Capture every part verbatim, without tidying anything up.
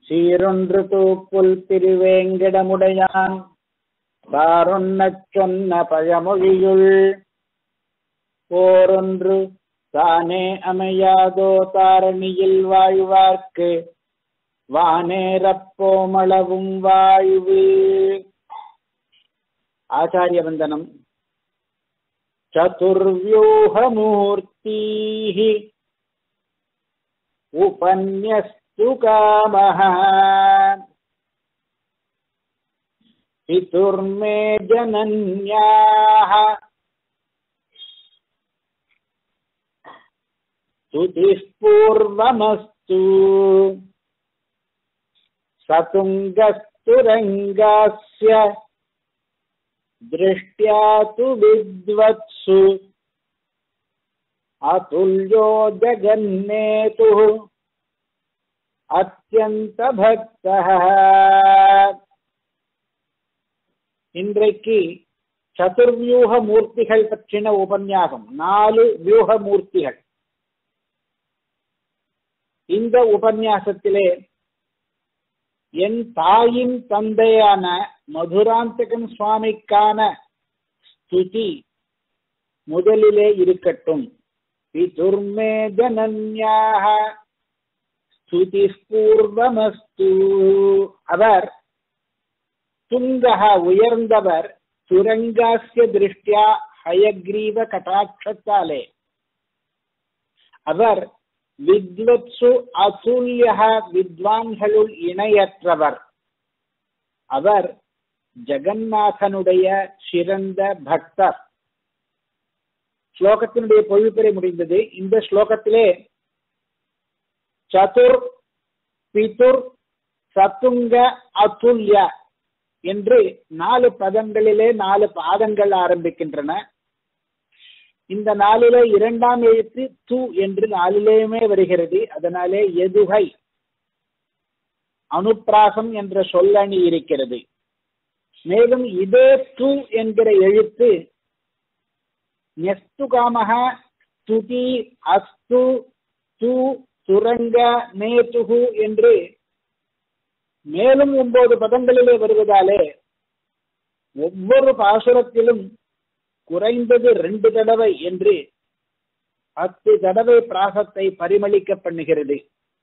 சீரொன்று தூப்புல் திருவேங்கடமுடையான் தாரொன்னச் சொன்ன பழமொழியுள் போரொன்று தானே அமையாதோ தாரணியில் வாழ்வார்க்கு வானேரப்போமளவும் வாழ்வு. ஆச்சாரிய வந்தனம். சதுர்வ்யூஹமூர்த்தீஹ உபன்யஸ்து காமஹ பிதுர்மே ஜனன்யாஹ துதிः பூர்வமஸ்து சதுங்கஸ்துரங்காஸ்ய திருஷ்ட்யா து வித்வத்சு அதுல்யோ ஜகன்னேதுः அத்யந்த பக்தः. இன்றைக்கு சதுர்வியூக மூர்த்திகள் பற்றின உபன்யாசம். நாலு வியூக மூர்த்திகள். இந்த உபன்யாசத்திலே என் தாயின் தந்தையான மதுராந்தகன் சுவாமிக்கான ஸ்துதி முதலிலே இருக்கட்டும். பிதுர்மே ஜனன்யாஹ ஸ்துதி பூர்வமஸ்து. அவர் துங்கஹ உயர்ந்தவர், துரங்காஸ்ய திருஷ்டியா ஹயக்ரீவ கடாட்சத்தாலே. அவர் வித்வத்சு அதுல்யஹ வித்வான்களுள் இணையற்றவர். அவர் ஜெகநாதனுடைய சிறந்த பக்தர். ஸ்லோகத்தினுடைய பொழிப்புரை முடிந்தது. இந்த ஸ்லோகத்திலே சதுர் பிதுர் சதுங்க அதுல்ய என்று நாலு பதங்களிலே நாலு பாதங்கள் ஆரம்பிக்கின்றன. இந்த நாளிலே இரண்டாம் எழுத்து து என்று நாளிலேயுமே வருகிறது. அதனாலே எதுகை அனுப்பிராசம் என்ற சொல்லணி இருக்கிறது. மேலும் இதே து என்கிற எழுத்து நெஸ்து காமஹ ஸ்துதி அஸ்து து சுரங்க நேதுகு என்று மேலும் ஒன்பது பதங்களிலே வருவதாலே ஒவ்வொரு பாசுரத்திலும் குறைந்தது ரெண்டு தடவை என்று பத்து தடவை பிராசத்தை பரிமளிக்க பண்ணுகிறது.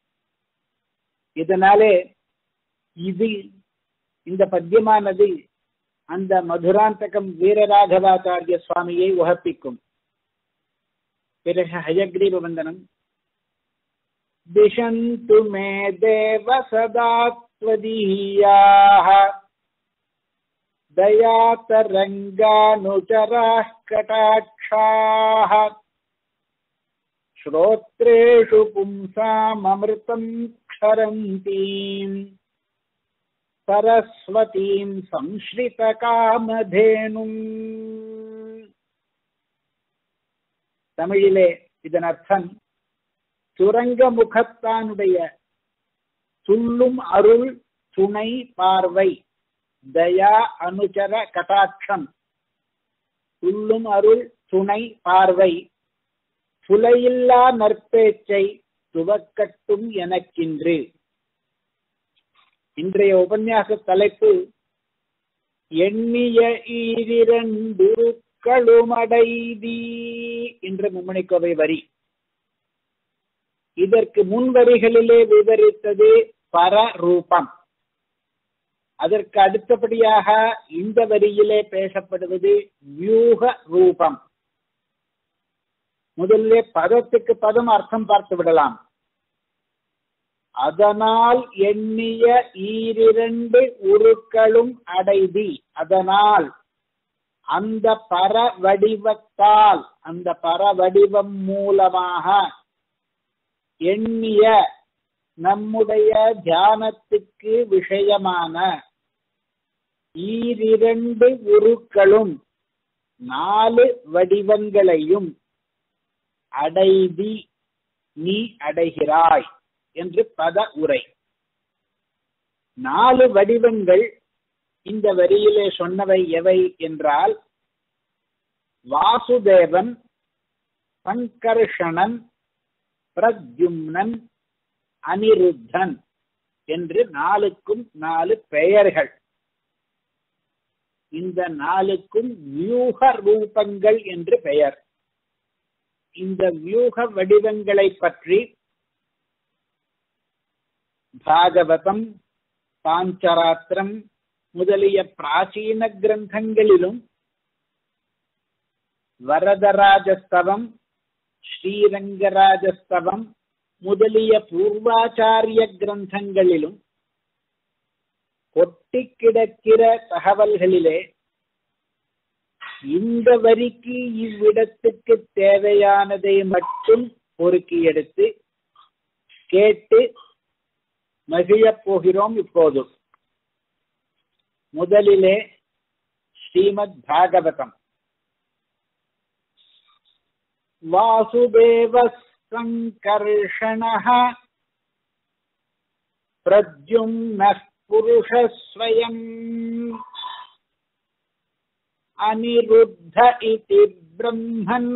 இதனாலே இது இந்த பத்தியமானது அந்த மதுராந்தகம் வீரராகவாச்சாரிய சுவாமியை உகப்பிக்கும். பிறகு ஹயக்ரீவ வந்தனம். திஷந்து மே தேவ சதா த்வதீயாஹ தயாதரங்கானுச்சராः கடாட்சாः ஸ்ரோத்ரேஷு பும்சாமமிர்தம் க்ஷரந்தீம் சரஸ்வதீம் சம்ஸ்ரித காமதேனும். தமிழிலே இதன் அர்த்தம், சுரங்க முகத்தானுடைய துள்ளும் அருள் துணை பார்வை, தயா அனுச்சர கடாட்சம், துள்ளும் அருள் துணை பார்வை, புலையில்லா நற்பேச்சை துவக்கட்டும் எனக்கின்று. இன்றைய உபன்யாச தலைப்பு எண்ணிய ஈரிரண்டு கழுமடைதி என்ற மும்மணிக்கோவை வரி. இதற்கு முன் வரிகளிலே விவரித்தது பரரூபம். அதற்கு அடுத்தபடியாக இந்த வரியிலே பேசப்படுவது வியூக ரூபம். முதல்ல பதத்துக்கு பதம் அர்த்தம் பார்த்து விடலாம். அதனால் எண்ணிய ஈரிரண்டு உருக்களும் அடைதி. அதனால் அந்த பர வடிவத்தால், அந்த பர வடிவம் மூலமாக எண்ணிய நம்முடைய தியானத்துக்கு விஷயமான ஈரிரண்டு உருக்களும் நாலு வடிவங்களையும் அடைதி நீ அடைகிறாய் என்று பத உரை. நாலு வடிவங்கள் இந்த வரியிலே சொன்னவை எவை என்றால், வாசுதேவன், சங்கர்ஷணன், பிரத்யும்னன், அனிருத்தன் என்று நாலுக்கும் நாலு பெயர்கள். இந்த நாலுக்கும் வியூக ரூபங்கள் என்று பெயர். இந்த வியூக வடிவங்களை பற்றி பாகவதம், பாஞ்சராத்திரம் முதலிய பிராச்சீன கிரந்தங்களிலும், வரதராஜஸ்தவம், ஸ்ரீரங்கராஜஸ்தவம் முதலிய பூர்வாச்சாரிய கிரந்தங்களிலும் கொட்டி கிடக்கிற தகவல்களிலே இந்த வரிக்கு இவ்விடத்துக்கு தேவையானதை மட்டும் பொறுக்கி எடுத்து கேட்டு மகிழப் போகிறோம். இப்போது முதலிலே ஸ்ரீமத் பாகவதம். வாசுதேவ சங்கர்ஷணः பிரத்யும்னः புருஷஸ்வயம் அனிருத்த இதி பிரம்மன்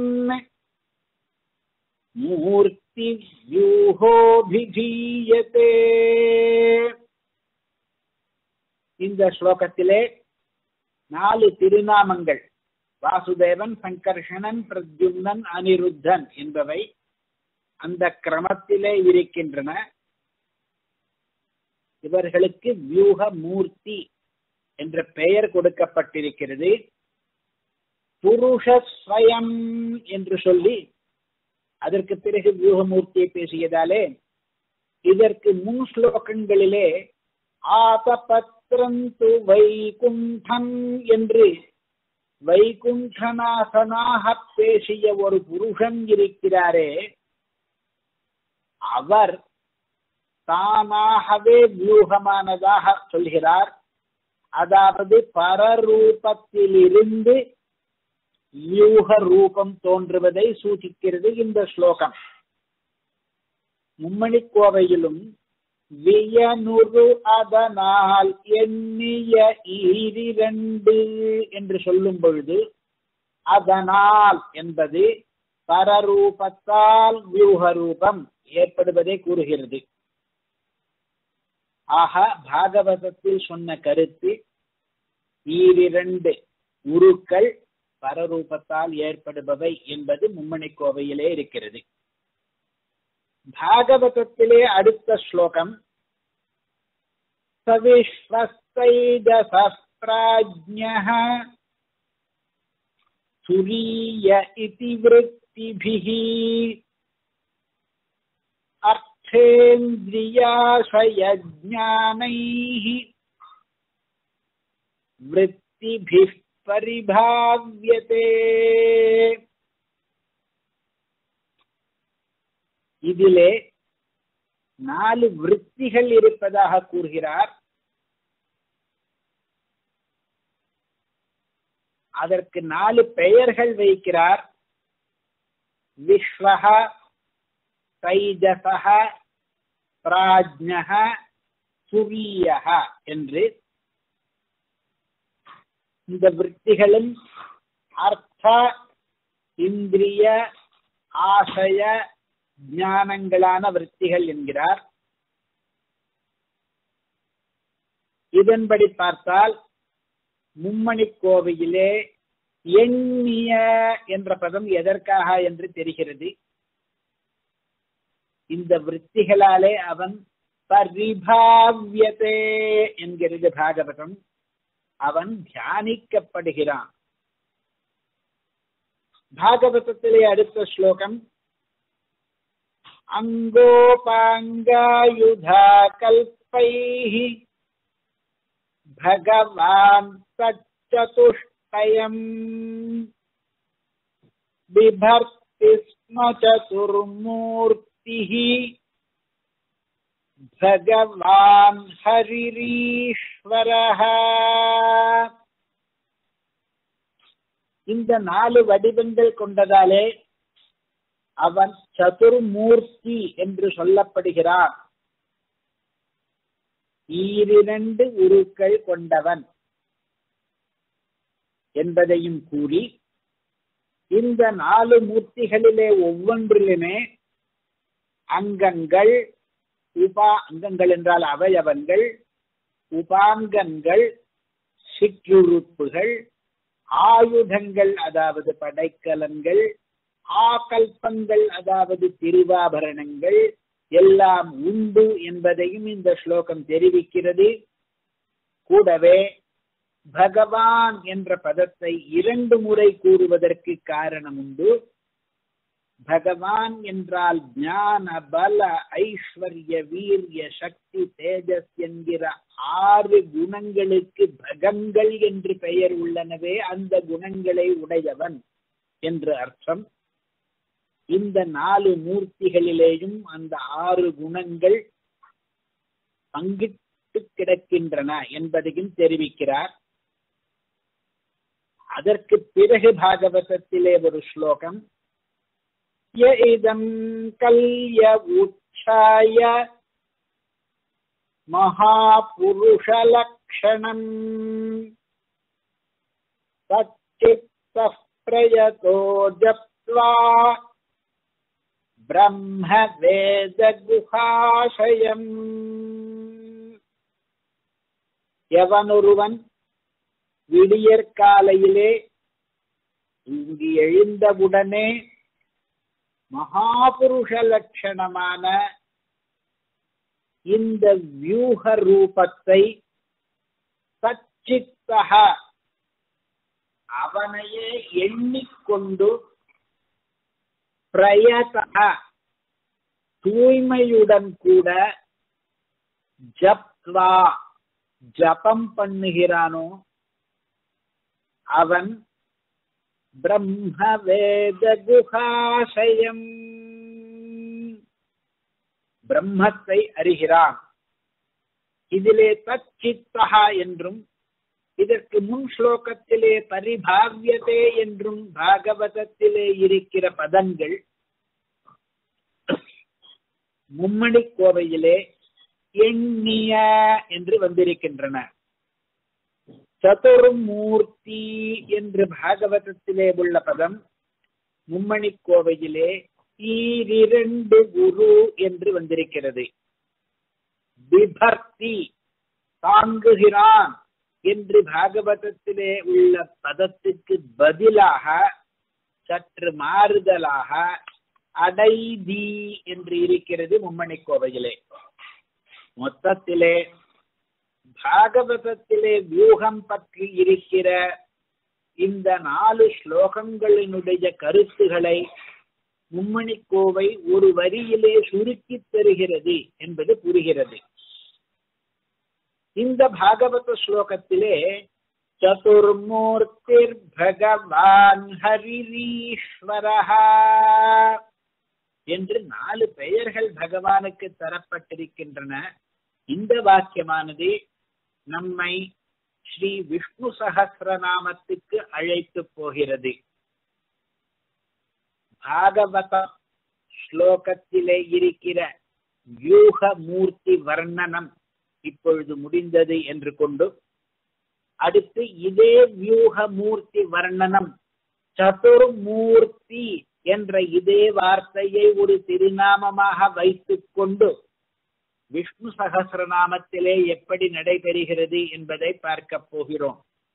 மூர்த்தி வியூஹோபிதீயதே. இந்த ஸ்லோகத்திலே நாலு திருநாமங்கள் வாசுதேவன், சங்கர்ஷணன், பிரத்யும்னன், அனிருத்தன் என்பவை அந்த கிரமத்திலே இருக்கின்றன. இவர்களுக்கு வியூக மூர்த்தி என்ற பெயர் கொடுக்கப்பட்டிருக்கிறது. புருஷஸ்வயம் என்று சொல்லி அதற்கு பிறகு வியூகமூர்த்தியை பேசியதாலே இதற்கு முன் ஸ்லோகங்களிலே ஆதபத்ரந்து வைகுண்டம் என்று வைகுண்டநாசனாக பேசிய ஒரு புருஷன் இருக்கிறாரே, அவர் தானாகவே வியூகமானதாக சொல்கிறார். அதாவது பரரூபத்திலிருந்து வியூக ரூபம் தோன்றுவதை சூಚಿக்கிறது இந்த ஸ்லோகம். மும்மணிக்கோவையிலும் வியனுரு அதனால் எண்ணிய ஈரிரண்டு என்று சொல்லும் பொழுது அதனால் என்பது பரரூபத்தால் வியூக ரூபம் ஏற்படுவதை கூறுகிறது. ஆக பாகவதத்தில் சொன்ன கருத்து ஈரிரண்டு உருக்கள் பரரூபத்தால் ஏற்படுபவை என்பது மும்மணிக்கோவையிலே இருக்கிறது. பாகவதத்திலே அடுத்த ஸ்லோகம் சவிஸ்வஸ்தைஜசப்ராஜ்ஞः துரிய இதி விருத்திபிஹி அர்த்தேந்திரியாசயஜ்ஞானைः விருத்திபிः பரிபாவ்யதே. இதிலே நாலு விருத்திகள் இருப்பதாக கூறுகிறார். அதற்கு நாலு பெயர்கள் வைக்கிறார். விஸ்வஹ, தைஜசஹ, பிராஜ்ஞஹ, துரியஹ என்று. இந்த விருத்திகளும் அர்த்த, இந்திரிய, ஆசய, ஞானங்களான விருத்திகள் என்கிறார். இதன்படி பார்த்தால் மும்மணிக்கோவையிலே எண்ணிய என்ற பதம் எதற்காக என்று தெரிகிறது. இந்த விருத்திகளாலே அவன் பரிபாவ்யதே என்கிறது பாகவதம். அவன் தியானிக்கப்படுகிறான். பாகவதத்திலே அடுத்த ஸ்லோகம் அங்கோபாங்காயுதா கல்பைஹி பகவான் சதுஷ்டயம் பிபர்த்தி ஸ்ம சதுர்மூர்த்திஹி பகவான் ஹரிரீஸ்வரஹ. இந்த நாலு வடிவங்கள் கொண்டதாலே அவன் சதுர்மூர்த்தி என்று சொல்லப்படுகிறான். ஈரிரண்டு உருக்கள் கொண்டவன் என்பதையும் கூறி இந்த நாலு மூர்த்திகளிலே ஒவ்வொன்றிலுமே அங்கங்கள், உபா அங்கங்கள் என்றால் அவயவங்கள், உபாங்கங்கள் சிற்றுறுப்புகள், ஆயுதங்கள் அதாவது படைக்கலன்கள், ஆகல்பங்கள் அதாவது திருவாபரணங்கள் எல்லாம் உண்டு என்பதையும் இந்த ஸ்லோகம் தெரிவிக்கிறது. கூடவே பகவான் என்ற பதத்தை இரண்டு முறை கூறுவதற்கு காரணம் உண்டு. பகவான் என்றால் ஞான, பல, ஐஸ்வர்ய, வீரிய, சக்தி, தேஜஸ் என்கிற ஆறு குணங்களுக்கு பகங்கள் என்று பெயர் உள்ளனவே, அந்த குணங்களை உடையவன் என்று அர்த்தம். இந்த நாலு மூர்த்திகளிலேயும் அந்த ஆறு குணங்கள் பங்கிட்டு கிடக்கின்றன என்பதையும் தெரிவிக்கிறார். அதற்கு பிறகு பாகவதத்திலே ஒரு ஸ்லோகம், யஇதம் கல்ய உச்சாய மகாபுருஷ லக்ஷணம் சச்சித்தः பிரயதோ ஜப்த்வா பிரம்ம வேத குஹாசயம். எவனொருவன் விடியற்காலையிலே இங்கு எழுந்தவுடனே மகாபுருஷ லட்சணமான இந்த வியூக ரூபத்தை சச்சித்தக அவனையே எண்ணிக்கொண்டு பிரயதக தூய்மையுடன் கூட ஜப்த்வா ஜபம் பண்ணுகிறானோ அவன் பிரம்ம வேத குஹாசயம் பிரம்மத்தை அறிகிறான். இதிலே தச்சித்தஹா என்றும் இதற்கு முன் ஸ்லோகத்திலே பரிபாவ்யதே என்றும் பாகவதத்திலே இருக்கிற பதங்கள் மும்மணி கோவையிலே எண்ணிய என்று வந்திருக்கின்றன. சதுர்மூர்த்தி என்று பாகவதத்திலே உள்ள பதம் மும்மணி கோவையிலே ஈரிரண்டு குரு என்று வந்திருக்கிறது. விபர்த்தி தாங்குகிறான் என்று பாகவதத்திலே உள்ள பதத்துக்கு பதிலாக சற்று மாறுதலாக அடைதி என்று இருக்கிறது மும்மணி கோவையிலே. மொத்தத்திலே பாகவதத்திலே வியூகம் பற்றி இருக்கிற இந்த நாலு ஸ்லோகங்களினுடைய கருத்துகளை மும்மணி கோவை ஒரு வரியிலே சுருக்கி தருகிறது என்பது புரிகிறது. இந்த பாகவத ஸ்லோகத்திலே சதுர்மூர்த்திர் பகவான் ஹரிரீஸ்வரஹா என்று நாலு பெயர்கள் பகவானுக்கு தரப்பட்டிருக்கின்றன. இந்த வாக்கியமானது நம்மை ஸ்ரீ விஷ்ணு சஹஸ்ரநாமத்துக்கு அழைத்து போகிறது. பாகவத ஸ்லோகத்திலே இருக்கிற வியூக மூர்த்தி வர்ணனம் இப்பொழுது முடிந்தது என்று கொண்டு அடுத்து இதே வியூக மூர்த்தி வர்ணனம் சதுர்மூர்த்தி என்ற இதே வார்த்தையை ஒரு திருநாமமாக வைத்துக் கொண்டு விஷ்ணு சஹஸ்ரநாமத்திலே எப்படி நடைபெறுகிறது என்பதை பார்க்க போகிறோம்.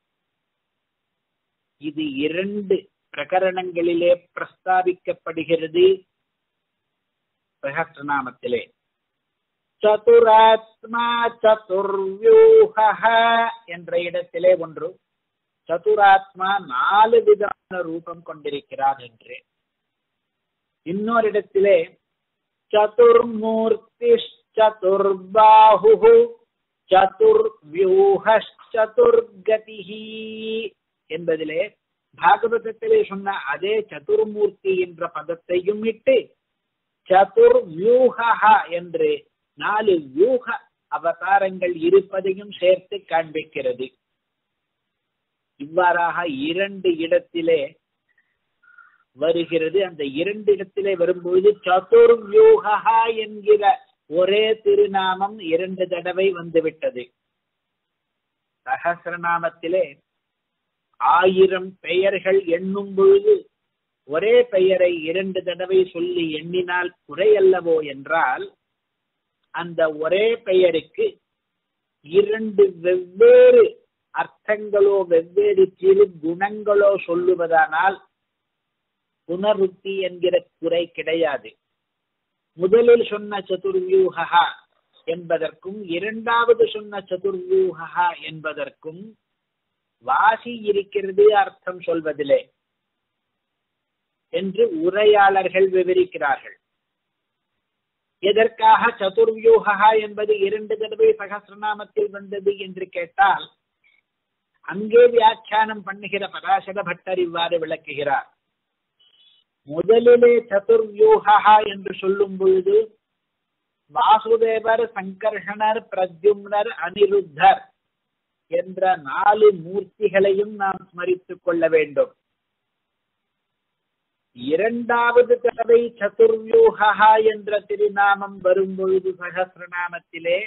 இது இரண்டு பிரகரணங்களிலே பிரஸ்தாபிக்கப்படுகிறது. சஹஸ்ரநாமத்திலே சதுராத்மா சதுர்வியூஹ என்ற இடத்திலே ஒன்று, சதுராத்மா நாலு விதமான ரூபம் கொண்டிருக்கிறார் என்று. இன்னொரு இடத்திலே சதுர்மூர்த்தி சதுர்பாஹு சதுர்வியூஹ்சதுர்கதிஹி என்பதிலே பாகவதத்திலே சொன்ன அதே சதுர்மூர்த்தி என்ற பதத்தையும் இட்டு சதுர்வியூஹ என்று நாலு வியூக அவதாரங்கள் இருப்பதையும் சேர்த்து காண்பிக்கிறது. இவ்வாறாக இரண்டு இடத்திலே வருகிறது. அந்த இரண்டு இடத்திலே வரும்பொழுது சதுர்வியூஹ என்கிற ஒரே திருநாமம் இரண்டு தடவை வந்துவிட்டது. சஹஸ்ரநாமத்திலே ஆயிரம் பெயர்கள் எண்ணும் பொழுது ஒரே பெயரை இரண்டு தடவை சொல்லி எண்ணினால் குறையல்லவோ என்றால், அந்த ஒரே பெயருக்கு இரண்டு வெவ்வேறு அர்த்தங்களோ வெவ்வேறு சிறு குணங்களோ சொல்லுவதானால் புனருக்தி என்கிற குறை கிடையாது. முதலில் சொன்ன சதுர்வியூகா என்பதற்கும் இரண்டாவது சொன்ன சதுர்வியூகா என்பதற்கும் வாசி இருக்கிறது அர்த்தம் சொல்வதிலே என்று உரையாளர்கள் விவரிக்கிறார்கள். எதற்காக சதுர்வியூகா என்பது இரண்டு தடவை சகஸ்ரநாமத்தில் வந்தது என்று கேட்டால், அங்கே வியாக்கியானம் பண்ணுகிற பராசர பட்டர் இவ்வாறு விளக்குகிறார். முதலிலே சதுர்வியூகா என்று சொல்லும் பொழுது வாசுதேவர், சங்கர்ஷணர், பிரத்யும்னர், அனிருத்தர் என்ற நாலு மூர்த்திகளையும் நாம் ஸ்மரித்துக் கொள்ள வேண்டும். இரண்டாவது தடவை சதுர்வியூகா என்ற திருநாமம் வரும்பொழுது சகஸ்ரநாமத்திலே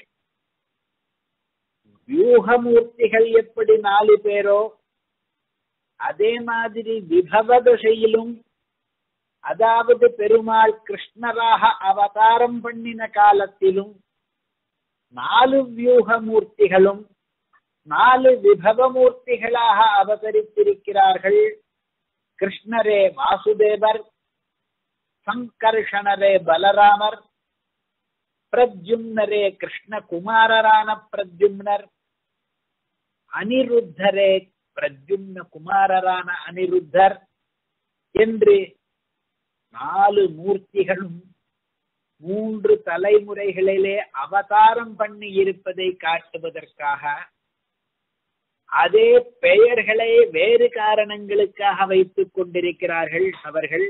வியூகமூர்த்திகள் எப்படி நாலு பேரோ அதே மாதிரி விபவ தசையிலும், அதாவது பெருமாள் கிருஷ்ணராக அவதாரம் பண்ணின காலத்திலும் நாலு வியூகமூர்த்திகளும் நாலு விபவமூர்த்திகளாக அவதரித்திருக்கிறார்கள். கிருஷ்ணரே வாசுதேவர், சங்கர்ஷணரே பலராமர், பிரத்யும்னரே கிருஷ்ணகுமாரரான பிரத்யும்னர், அனிருத்தரே பிரத்யும்ன குமாரரான அனிருத்தர் என்று நாலு மூர்த்திகளும் மூன்று தலைமுறைகளிலே அவதாரம் பண்ணி இருப்பதை காட்டுவதற்காக அதே பெயர்களை வேறு காரணங்களுக்காக வைத்துக் கொண்டிருக்கிறார்கள் அவர்கள்.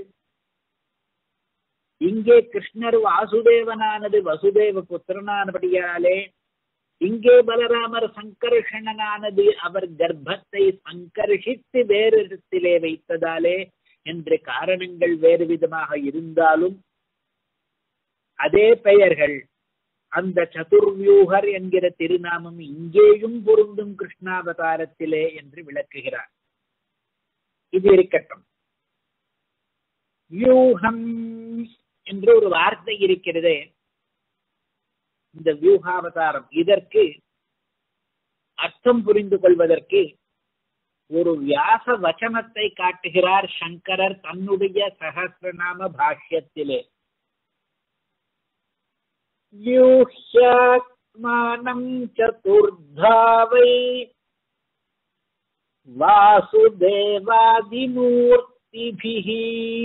இங்கே கிருஷ்ணர் வாசுதேவனானது வசுதேவ புத்திரனானபடியாலே, இங்கே பலராமர் சங்கர்ஷணனானது அவர் கர்ப்பத்தை சங்கர்ஷித்து வேறு இடத்திலே வைத்ததாலே என்று காரணங்கள் வேறு விதமாக இருந்தாலும் அதே பெயர்கள் அந்த சதுர்வியூகர் என்கிற திருநாமம் இங்கேயும் பொருந்தும் கிருஷ்ணாவதாரத்திலே என்று விளக்குகிறார். இது இருக்கட்டும். வியூகம் என்று ஒரு வார்த்தை இருக்கிறதே, இந்த வியூகாவதாரம், இதற்கு அர்த்தம் புரிந்து கொள்வதற்கு ஒரு வியாச வச்சனத்தை காட்டுகிறார் சங்கரர் தன்னுடைய சகஸ்ரநாம பாஷ்யத்திலே. வியூஹ்யாத்மானம் சதுர்தாவை வாசுதேவாதிமூர்த்திபிஹி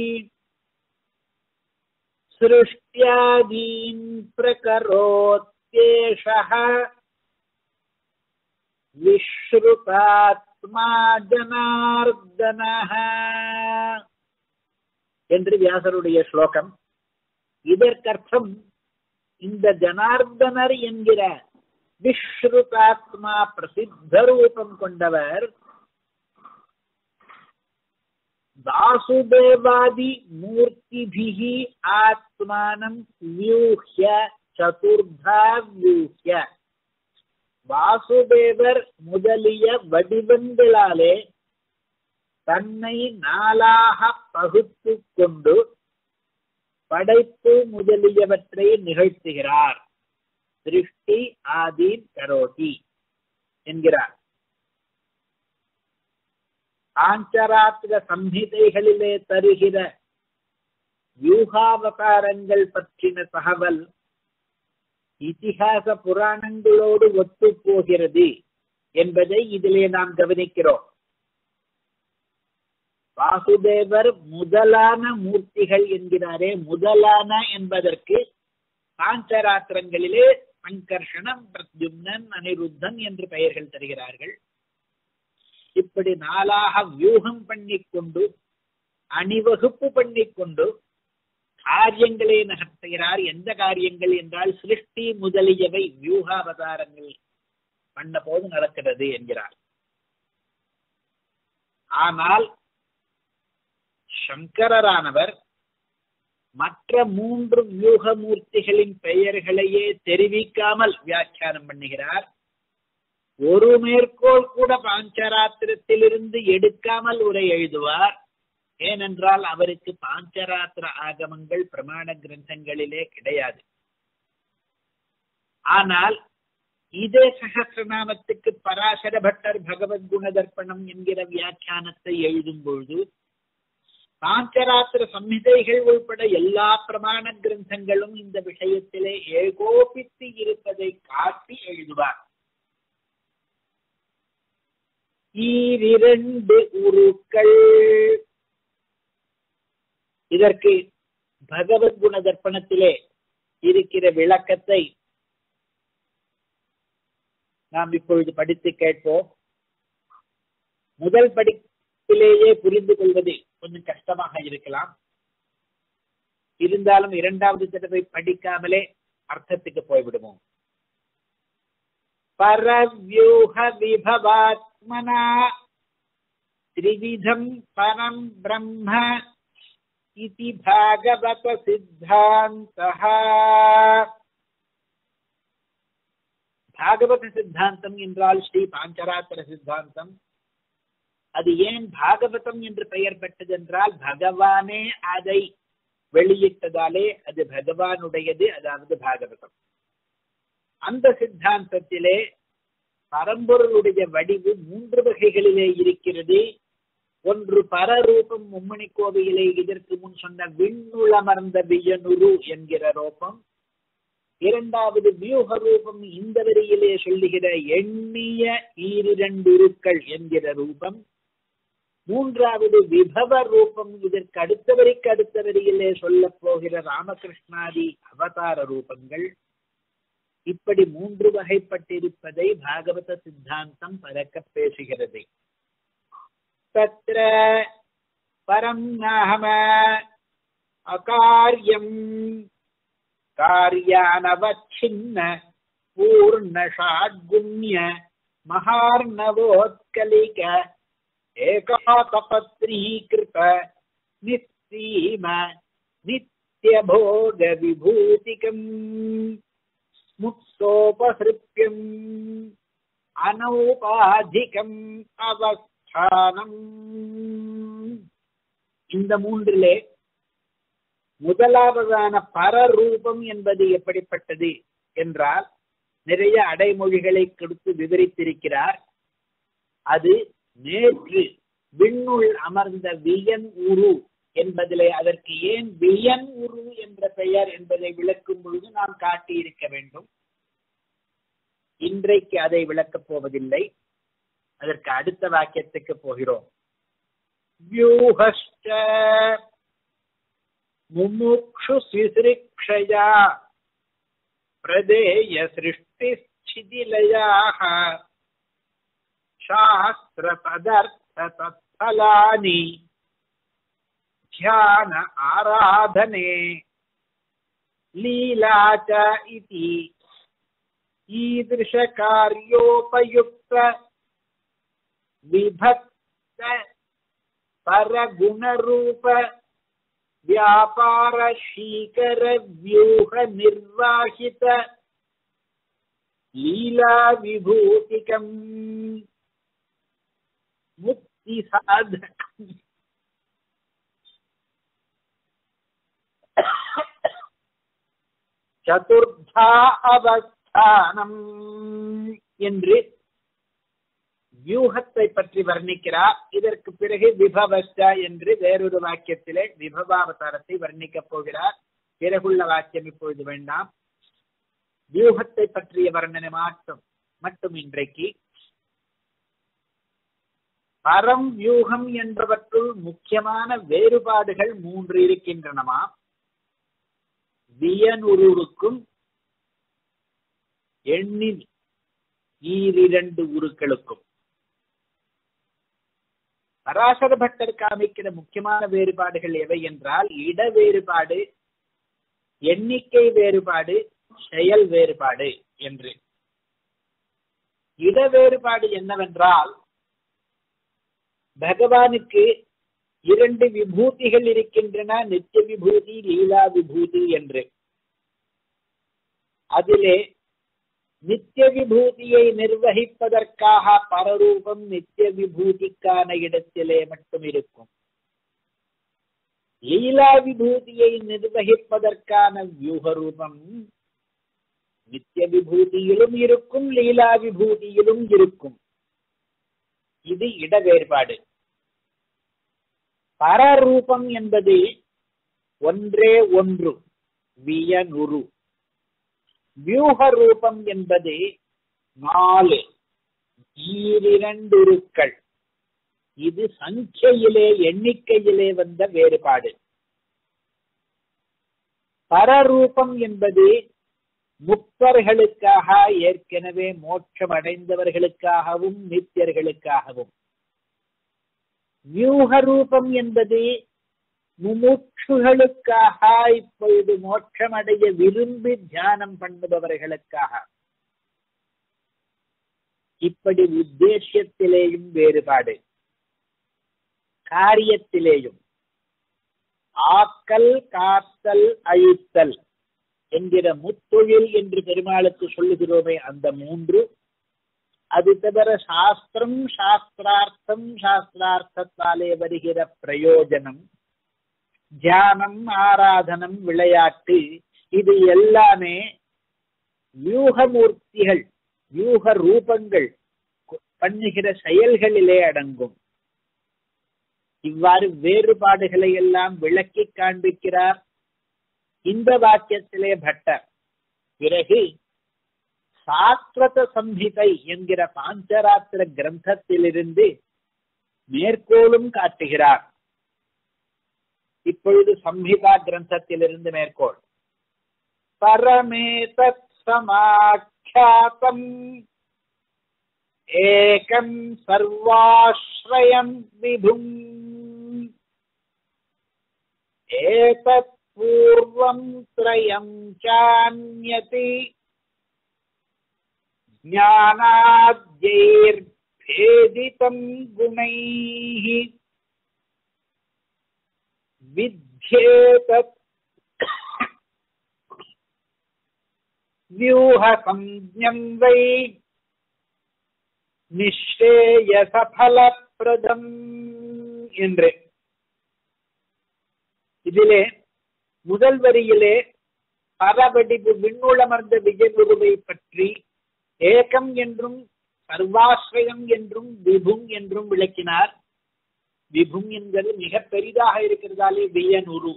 சிருஷ்ட்யாதீன் பிரகரோத்யேஷஹ விஸ்ருதாத்மா ஜனார்தனஹ என்று வியாசருடைய ஸ்லோகம். இதற்கர்த்தம், இந்த ஜனார்தனர் என்கிற விஸ்ருதாத்மா பிரசித்த ரூபம் கொண்டவர் வாசுதேவாதி மூர்த்திபிஹி ஆத்மானம் வியூஹ்ய சதுர்தா வியூஹ்ய, வாசுதேவர் முதலிய வடிவங்களாலே தன்னை நாளாக பகுத்து கொண்டு படைப்பு முதலியவற்றை நிகழ்த்துகிறார். திருஷ்டி ஆதீன் கரோதி என்கிறார். பாஞ்சராத்திர சம்ஹிதைகளிலே தருகிற வியூகாவதாரங்கள் பற்றின தகவல் இதிகாச புராணங்களோடு ஒத்து போகிறது என்பதை இதிலே நாம் கவனிக்கிறோம். வாசுதேவர் முதலான மூர்த்திகள் என்கிறாரே, முதலான என்பதற்கு பாஞ்சராத்திரங்களிலே சங்கர்ஷணம், பிரத்யும்னன், அனிருத்தன் என்று பெயர்கள் தருகிறார்கள். இப்படி நாளாக வியூகம் பண்ணிக்கொண்டு அணிவகுப்பு பண்ணிக்கொண்டு காரியங்களை நகர்த்துகிறார். எந்த காரியங்கள் என்றால் சிருஷ்டி முதலியவை வியூகாவதாரங்கள் பண்ண போது நடக்கிறது என்கிறார். ஆனால் சங்கரரானவர் மற்ற மூன்று வியூகமூர்த்திகளின் பெயர்களையே தெரிவிக்காமல் வியாக்கியானம் பண்ணுகிறார். ஒரு மேற்கோள் கூட பாஞ்சராத்திரத்திலிருந்து எடுக்காமல் உரை எழுதுவார். ஏனென்றால் அவருக்கு பாஞ்சராத்திர ஆகமங்கள் பிரமாண கிரந்தங்களிலே கிடையாது. ஆனால் இதே சகசிரநாமத்துக்கு பராசர பட்டர் பகவத் குண தர்ப்பணம் என்கிற வியாக்கியானத்தை எழுதும் பொழுது பாஞ்சராத்திர சம்ஹிதைகள் உள்பட எல்லா பிரமாண கிரந்தங்களும் இந்த விஷயத்திலே ஏகோபித்து இருப்பதை காட்டி எழுதுவார். ஈரிரண்டு உருக்கள். இதற்கு பகவத் குண தர்ப்பணத்திலே இருக்கிற விளக்கத்தை நாம் இப்பொழுது படித்து கேட்போம். முதல் படிப்பிலேயே புரிந்து கொள்வது கொஞ்சம் கஷ்டமாக இருக்கலாம். இருந்தாலும் இரண்டாவது தடவை படிக்காமலே அர்த்தத்துக்கு போய்விடுவோம். பரவ்யூஹ விபவாத்மனா த்ரிவிதம் பரம் பிரம்ம இதி பாகவத சித்தாந்தஹ. பாகவத சித்தாந்தம் என்றால் ஸ்ரீ பாஞ்சராத்திர சித்தாந்தம். அது ஏன் பாகவதம் என்று பெயர் பெற்றது என்றால் பகவானே அதை வெளியிட்டதாலே அது பகவானுடையது, அதாவது பாகவதம். அந்த சித்தாந்தத்திலே பரம்பொருளுடைய வடிவு மூன்று வகைகளிலே இருக்கிறது. ஒன்று பரரூபம், மும்மணி கோவையிலே இதற்கு முன் சொன்ன விண்ணுளமர்ந்த வியனுரு என்கிற ரூபம். இரண்டாவது வியூக ரூபம், இந்த வரியிலே சொல்லுகிற எண்ணிய ஈரிரண்டுருக்கள் என்கிற ரூபம். மூன்றாவது விபவ ரூபம், இதற்கு அடுத்த வரிக்கு அடுத்த வரியிலே சொல்ல போகிற ராமகிருஷ்ணாதி அவதார ரூபங்கள். இப்படி மூன்று வகைப்பட்டிருப்பதை பாகவத சித்தாந்தம் பரக்க பேசுகிறது. தத்ர பரம் நாம அகார்யம் கார்யானவச்சின்ன பூர்ண ஷாட்குண்ய மகார்ணவோத்கலிக ஏகாபத்ரீகிருத நிஸ்ஸீம நித்யபோக விபூதிகம் முக்தோபஹிருப்யம் அனௌபாதிகம் அவஸ்தானம். இந்த மூன்றிலே முதலாவதான பரரூபம் என்பது எப்படிப்பட்டது என்றால் நிறைய அடைமொழிகளை கொடுத்து விவரித்திருக்கிறார். அது நேற்று விண்ணுள் அமர்ந்த வியன் உரு என்பதிலே அதற்கு ஏன் வியன் உரு என்ற பெயர் என்பதை விளக்கும் பொழுது நாம் காட்டியிருக்க வேண்டும். இன்றைக்கு அதை விளக்கப் போவதில்லை. அதற்கு அடுத்த வாக்கியத்துக்கு போகிறோம். வியூஹஸ்ச முமுக்ஷு சிசிரிக்ஷயா பிரதேய சிருஷ்டி சிதிலயாஹ சாஸ்திர பதார்த்த தத்ஃபலானி த்யான ஆராதனே லீலாச்ச இதி ஈதృశ கார்யோபயுக்த விபக்த பரகுணரூப வியாபார சீகர வியூக நிர்வாகித லீலா விபூதிகம் முக்தி சாதகம் சதுர்த்தா அவஸ்தானம் என்று வியூகத்தை பற்றி வர்ணிக்கிறார். இதற்கு பிறகு விபவஸ்ட என்று வேறொரு வாக்கியத்திலே விபவாவதாரத்தை வர்ணிக்கப் போகிறார். பிறகுள்ள வாக்கியம் இப்பொழுது வேண்டாம். வியூகத்தை பற்றிய வர்ணனை மாற்றம் மட்டும் இன்றைக்கு. பரம் வியூகம் என்பவற்றுள் முக்கியமான வேறுபாடுகள் மூன்று இருக்கின்றனமா. வியனுருக்கும் எண்ணின் ஈரிரண்டு உருக்களுக்கும். பராசர பட்டர் காமிக்கிற முக்கியமான வேறுபாடுகள் எவை என்றால் இட வேறுபாடு, எண்ணிக்கை வேறுபாடு, செயல் வேறுபாடு என்று. இட வேறுபாடு என்னவென்றால் பகவானுக்கு இரண்டு விபூதிகள் இருக்கின்றன, நித்திய விபூதி, லீலா விபூதி என்று. அதிலே நித்திய விபூதியை நிர்வகிப்பதற்காக பரரூபம் நித்திய விபூதிக்கான இடத்திலே மட்டும் இருக்கும். லீலா விபூதியை நிர்வகிப்பதற்கான வியூக ரூபம் நித்திய விபூதியிலும் இருக்கும், லீலா விபூதியிலும் இருக்கும். இது இட வேறுபாடு. பரரூபம் என்பது ஒன்றே ஒன்று, வியனுரு. வியூக ரூபம் என்பது நாலு, ஈரிரண்டுருக்கள். இது சங்கையிலே எண்ணிக்கையிலே வந்த வேறுபாடு. பரரூபம் என்பது முக்தர்களுக்காக, ஏற்கனவே மோட்சம் அடைந்தவர்களுக்காகவும் நித்தியர்களுக்காகவும். வியூக ரூபம் என்பது முமுட்சுகளுக்காக, இப்பொழுது மோட்சம் அடைய விரும்பி தியானம் பண்ணுபவர்களுக்காக. இப்படி உத்தேசியத்திலேயும் வேறுபாடு, காரியத்திலேயும். ஆக்கல், காத்தல், அழித்தல் என்கிற முத்தொழில் என்று பெருமாளுக்கு சொல்லுகிறோமே, அந்த மூன்று. அது தவிர சாஸ்திரம், சாஸ்திரார்த்தம், சாஸ்திரார்த்தத்தாலே வருகிற பிரயோஜனம், தியானம், ஆராதனம், விளையாட்டு, இது எல்லாமே வியூகமூர்த்திகள், வியூக ரூபங்கள் பண்ணுகிற செயல்களிலே அடங்கும். இவ்வாறு வேறுபாடுகளை எல்லாம் விளக்கி காண்பிக்கிறார் இந்த வாக்கியத்திலே பட்டர். பிறகு சாஸ்வத சம்ஹிதை என்கிற பாஞ்சராத்திர கிரந்தத்திலிருந்து மேற்கோளும் காட்டுகிறார். இப்பொழுது சம்ஹிதா கிரந்தத்திலிருந்து மேற்கோள். பரமேதத் சமாக்யாதம் ஏகம் சர்வாஸ்ரயம் விபும் ஏதத் பூர்வம் த்ரயம் சான்யதி ஞானாத்யைர்பேதிதம் குணைஹ வித்யேதத் வியூஹசம்ஞம் வை நிஸ்ரேயசஃபலப்ரதம் என்று. இதிலே முதல் வரியிலே பரவடிவு விண்ணுளமர்ந்த விஜயகுருவை பற்றி ஏகம் என்றும் சர்வாஸ்ரயம் என்றும் விபும் என்றும் விளக்கினார். விபும் என்பது மிக பெரிதாக இருக்கிறதாலே வியனுரு.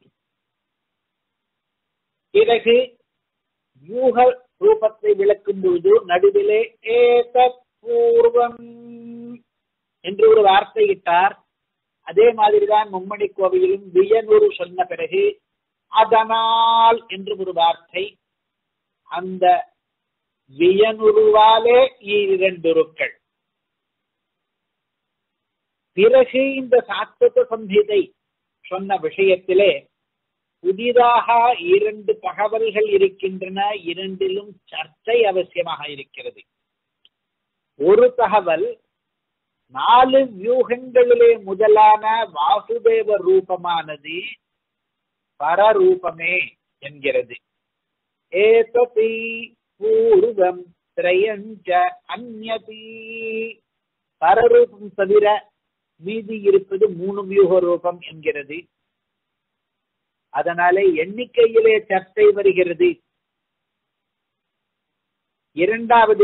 பிறகு யூக ரூபத்தை விளக்கும் பொழுது நடுவிலே ஏதத் பூர்வம் என்று ஒரு வார்த்தை இட்டார். அதே மாதிரிதான் மும்மணி கோவையிலும் வியனுரு சொன்ன பிறகு அதனால் என்று ஒரு வார்த்தை. அந்த வியனுருவாலே இரண்டுருக்கள். பிறகு இந்த சாஸ்வத சம்ஹிதை சொன்ன விஷயத்திலே புதிதாக இரண்டு தகவல்கள் இருக்கின்றன. இரண்டிலும் சர்ச்சை அவசியமாக இருக்கிறது. ஒரு தகவல், நாலு வியூகங்களிலே முதலான வாசுதேவ ரூபமானது பரரூபமே என்கிறது. ஏததி பூர்வம் த்ரயஞ்ச அந்யதி. பரரூபம் தவிர மீதி இருப்பது மூணு வியூக ரூபம் என்கிறது. அதனாலே எண்ணிக்கையிலே சர்ச்சை வருகிறது. இரண்டாவது,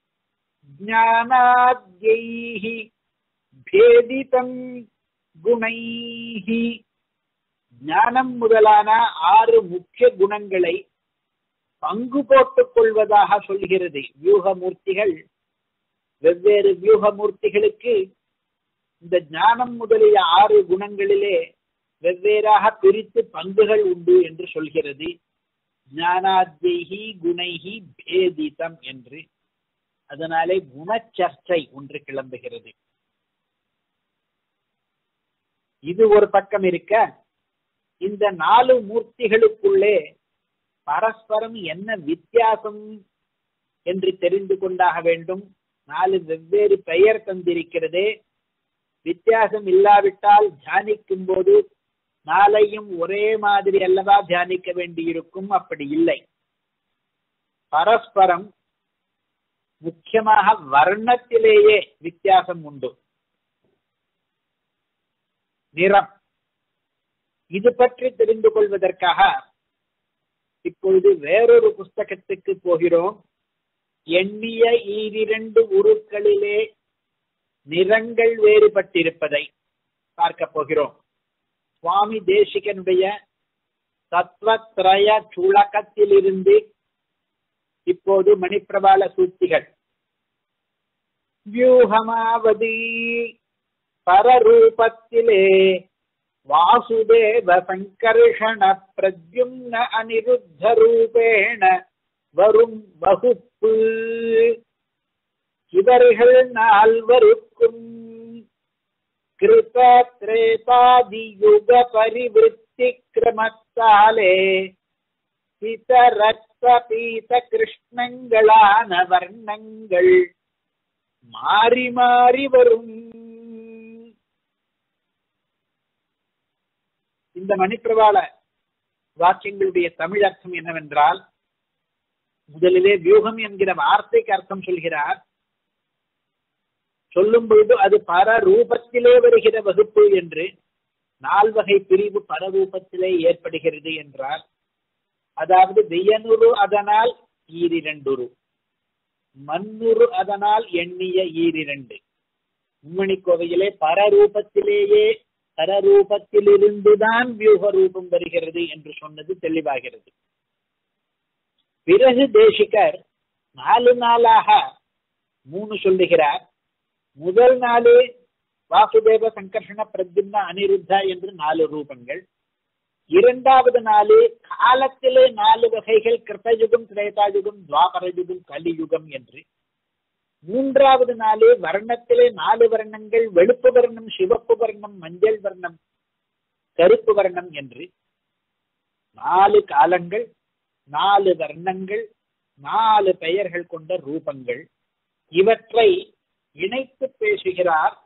ஞானாத்யைஹி பேதிதம் குணைஹி. ஞானம் முதலான ஆறு முக்கிய குணங்களை பங்கு போட்டுக் கொள்வதாக சொல்கிறது. வியூகமூர்த்திகள், வெவ்வேறு வியூகமூர்த்திகளுக்கு இந்த ஞானம் முதலிய ஆறு குணங்களிலே வெவ்வேறாக பிரித்து பங்குகள் உண்டு என்று சொல்கிறது. ஞானாத்யைஹி குணைஹி பேதிதம் என்று. அதனாலே குணச்சர்ச்சை ஒன்று கிளம்புகிறது. இது ஒரு பக்கம் இருக்க, இந்த நாலு மூர்த்திகளுக்குள்ளே பரஸ்பரம் என்ன வித்தியாசம் என்று தெரிந்து கொண்டாக வேண்டும். நாலு வெவ்வேறு பெயர் தந்திருக்கிறதே. வித்தியாசம் இல்லாவிட்டால் தியானிக்கும் போது நாளையும் ஒரே மாதிரி அல்லவா தியானிக்க வேண்டியிருக்கும். அப்படி இல்லை. பரஸ்பரம் முக்கியமாக வர்ணத்திலேயே வித்தியாசம் உண்டு. நிறம். இது பற்றி தெரிந்து கொள்வதற்காக இப்பொழுது வேறொரு புஸ்தகத்துக்கு போகிறோம். எண்ணிய ஈரிரண்டு உருக்களிலே நிறங்கள் வேறுபட்டிருப்பதை பார்க்க போகிறோம். சுவாமி தேசிகனுடைய தத்வத்ரய சுளகத்திலிருந்து இப்போது மணிப்பிரபால சூக்திகள். வியூகமாவதி பரரூபத்திலே வாசுதேவ சங்கர்ஷண பிரத்யும்ன அனிருத்த ரூபேண வரும் வகுப்பு. இவர்கள் நால்வருக்கும் கிருத திரேதாதி யுக பரிவிருத்தி கிரமத்தாலே சித ரக்த பீத கிருஷ்ணங்களான வர்ணங்கள் மாறி மாறி வரும். இந்த மணிப்பிரவாள வாக்கியங்களுடைய தமிழ் அர்த்தம் என்னவென்றால், முதலிலே வியூகம் என்கிற வார்த்தைக்கு அர்த்தம் சொல்கிறார். சொல்லும் பொழுது அது பரரூபத்திலே வருகிற வகுப்பு என்று, நால்வகை பிரிவு பரரூபத்திலே ஏற்படுகிறது என்றார். அதாவது வெய்யனுரு அதனால் ஈரிரண்டுரு, மண்ணுரு அதனால் எண்ணிய ஈரிரண்டு. மும்மணி கோவையிலே பரரூபத்திலேயே பரரூபத்திலிருந்துதான் வியூக ரூபம் வருகிறது என்று சொன்னது தெளிவாகிறது. பிறகு தேசிகர் நாலு நாளாக மூணு சொல்லுகிறார். முதல் நாளே வாசுதேவ சங்கர்ஷண பிரத்யும்ன அனிருத்தா என்று நாலு ரூபங்கள். இரண்டாவது நாளு காலத்திலே நாலு வகைகள், கிருத்தயுகம், திரேதாயுகம், துவாபரயுகம், கலியுகம் என்று. மூன்றாவது நாளே வர்ணத்திலே நாலு வர்ணங்கள், வெளுப்பு வர்ணம், சிவப்பு வர்ணம், மஞ்சள் வர்ணம், கருப்பு வர்ணம் என்று நாலு காலங்கள், நாலு வர்ணங்கள், நாலு பெயர்கள் கொண்ட ரூபங்கள். இவற்றை இணைத்து பேசுகிறார்.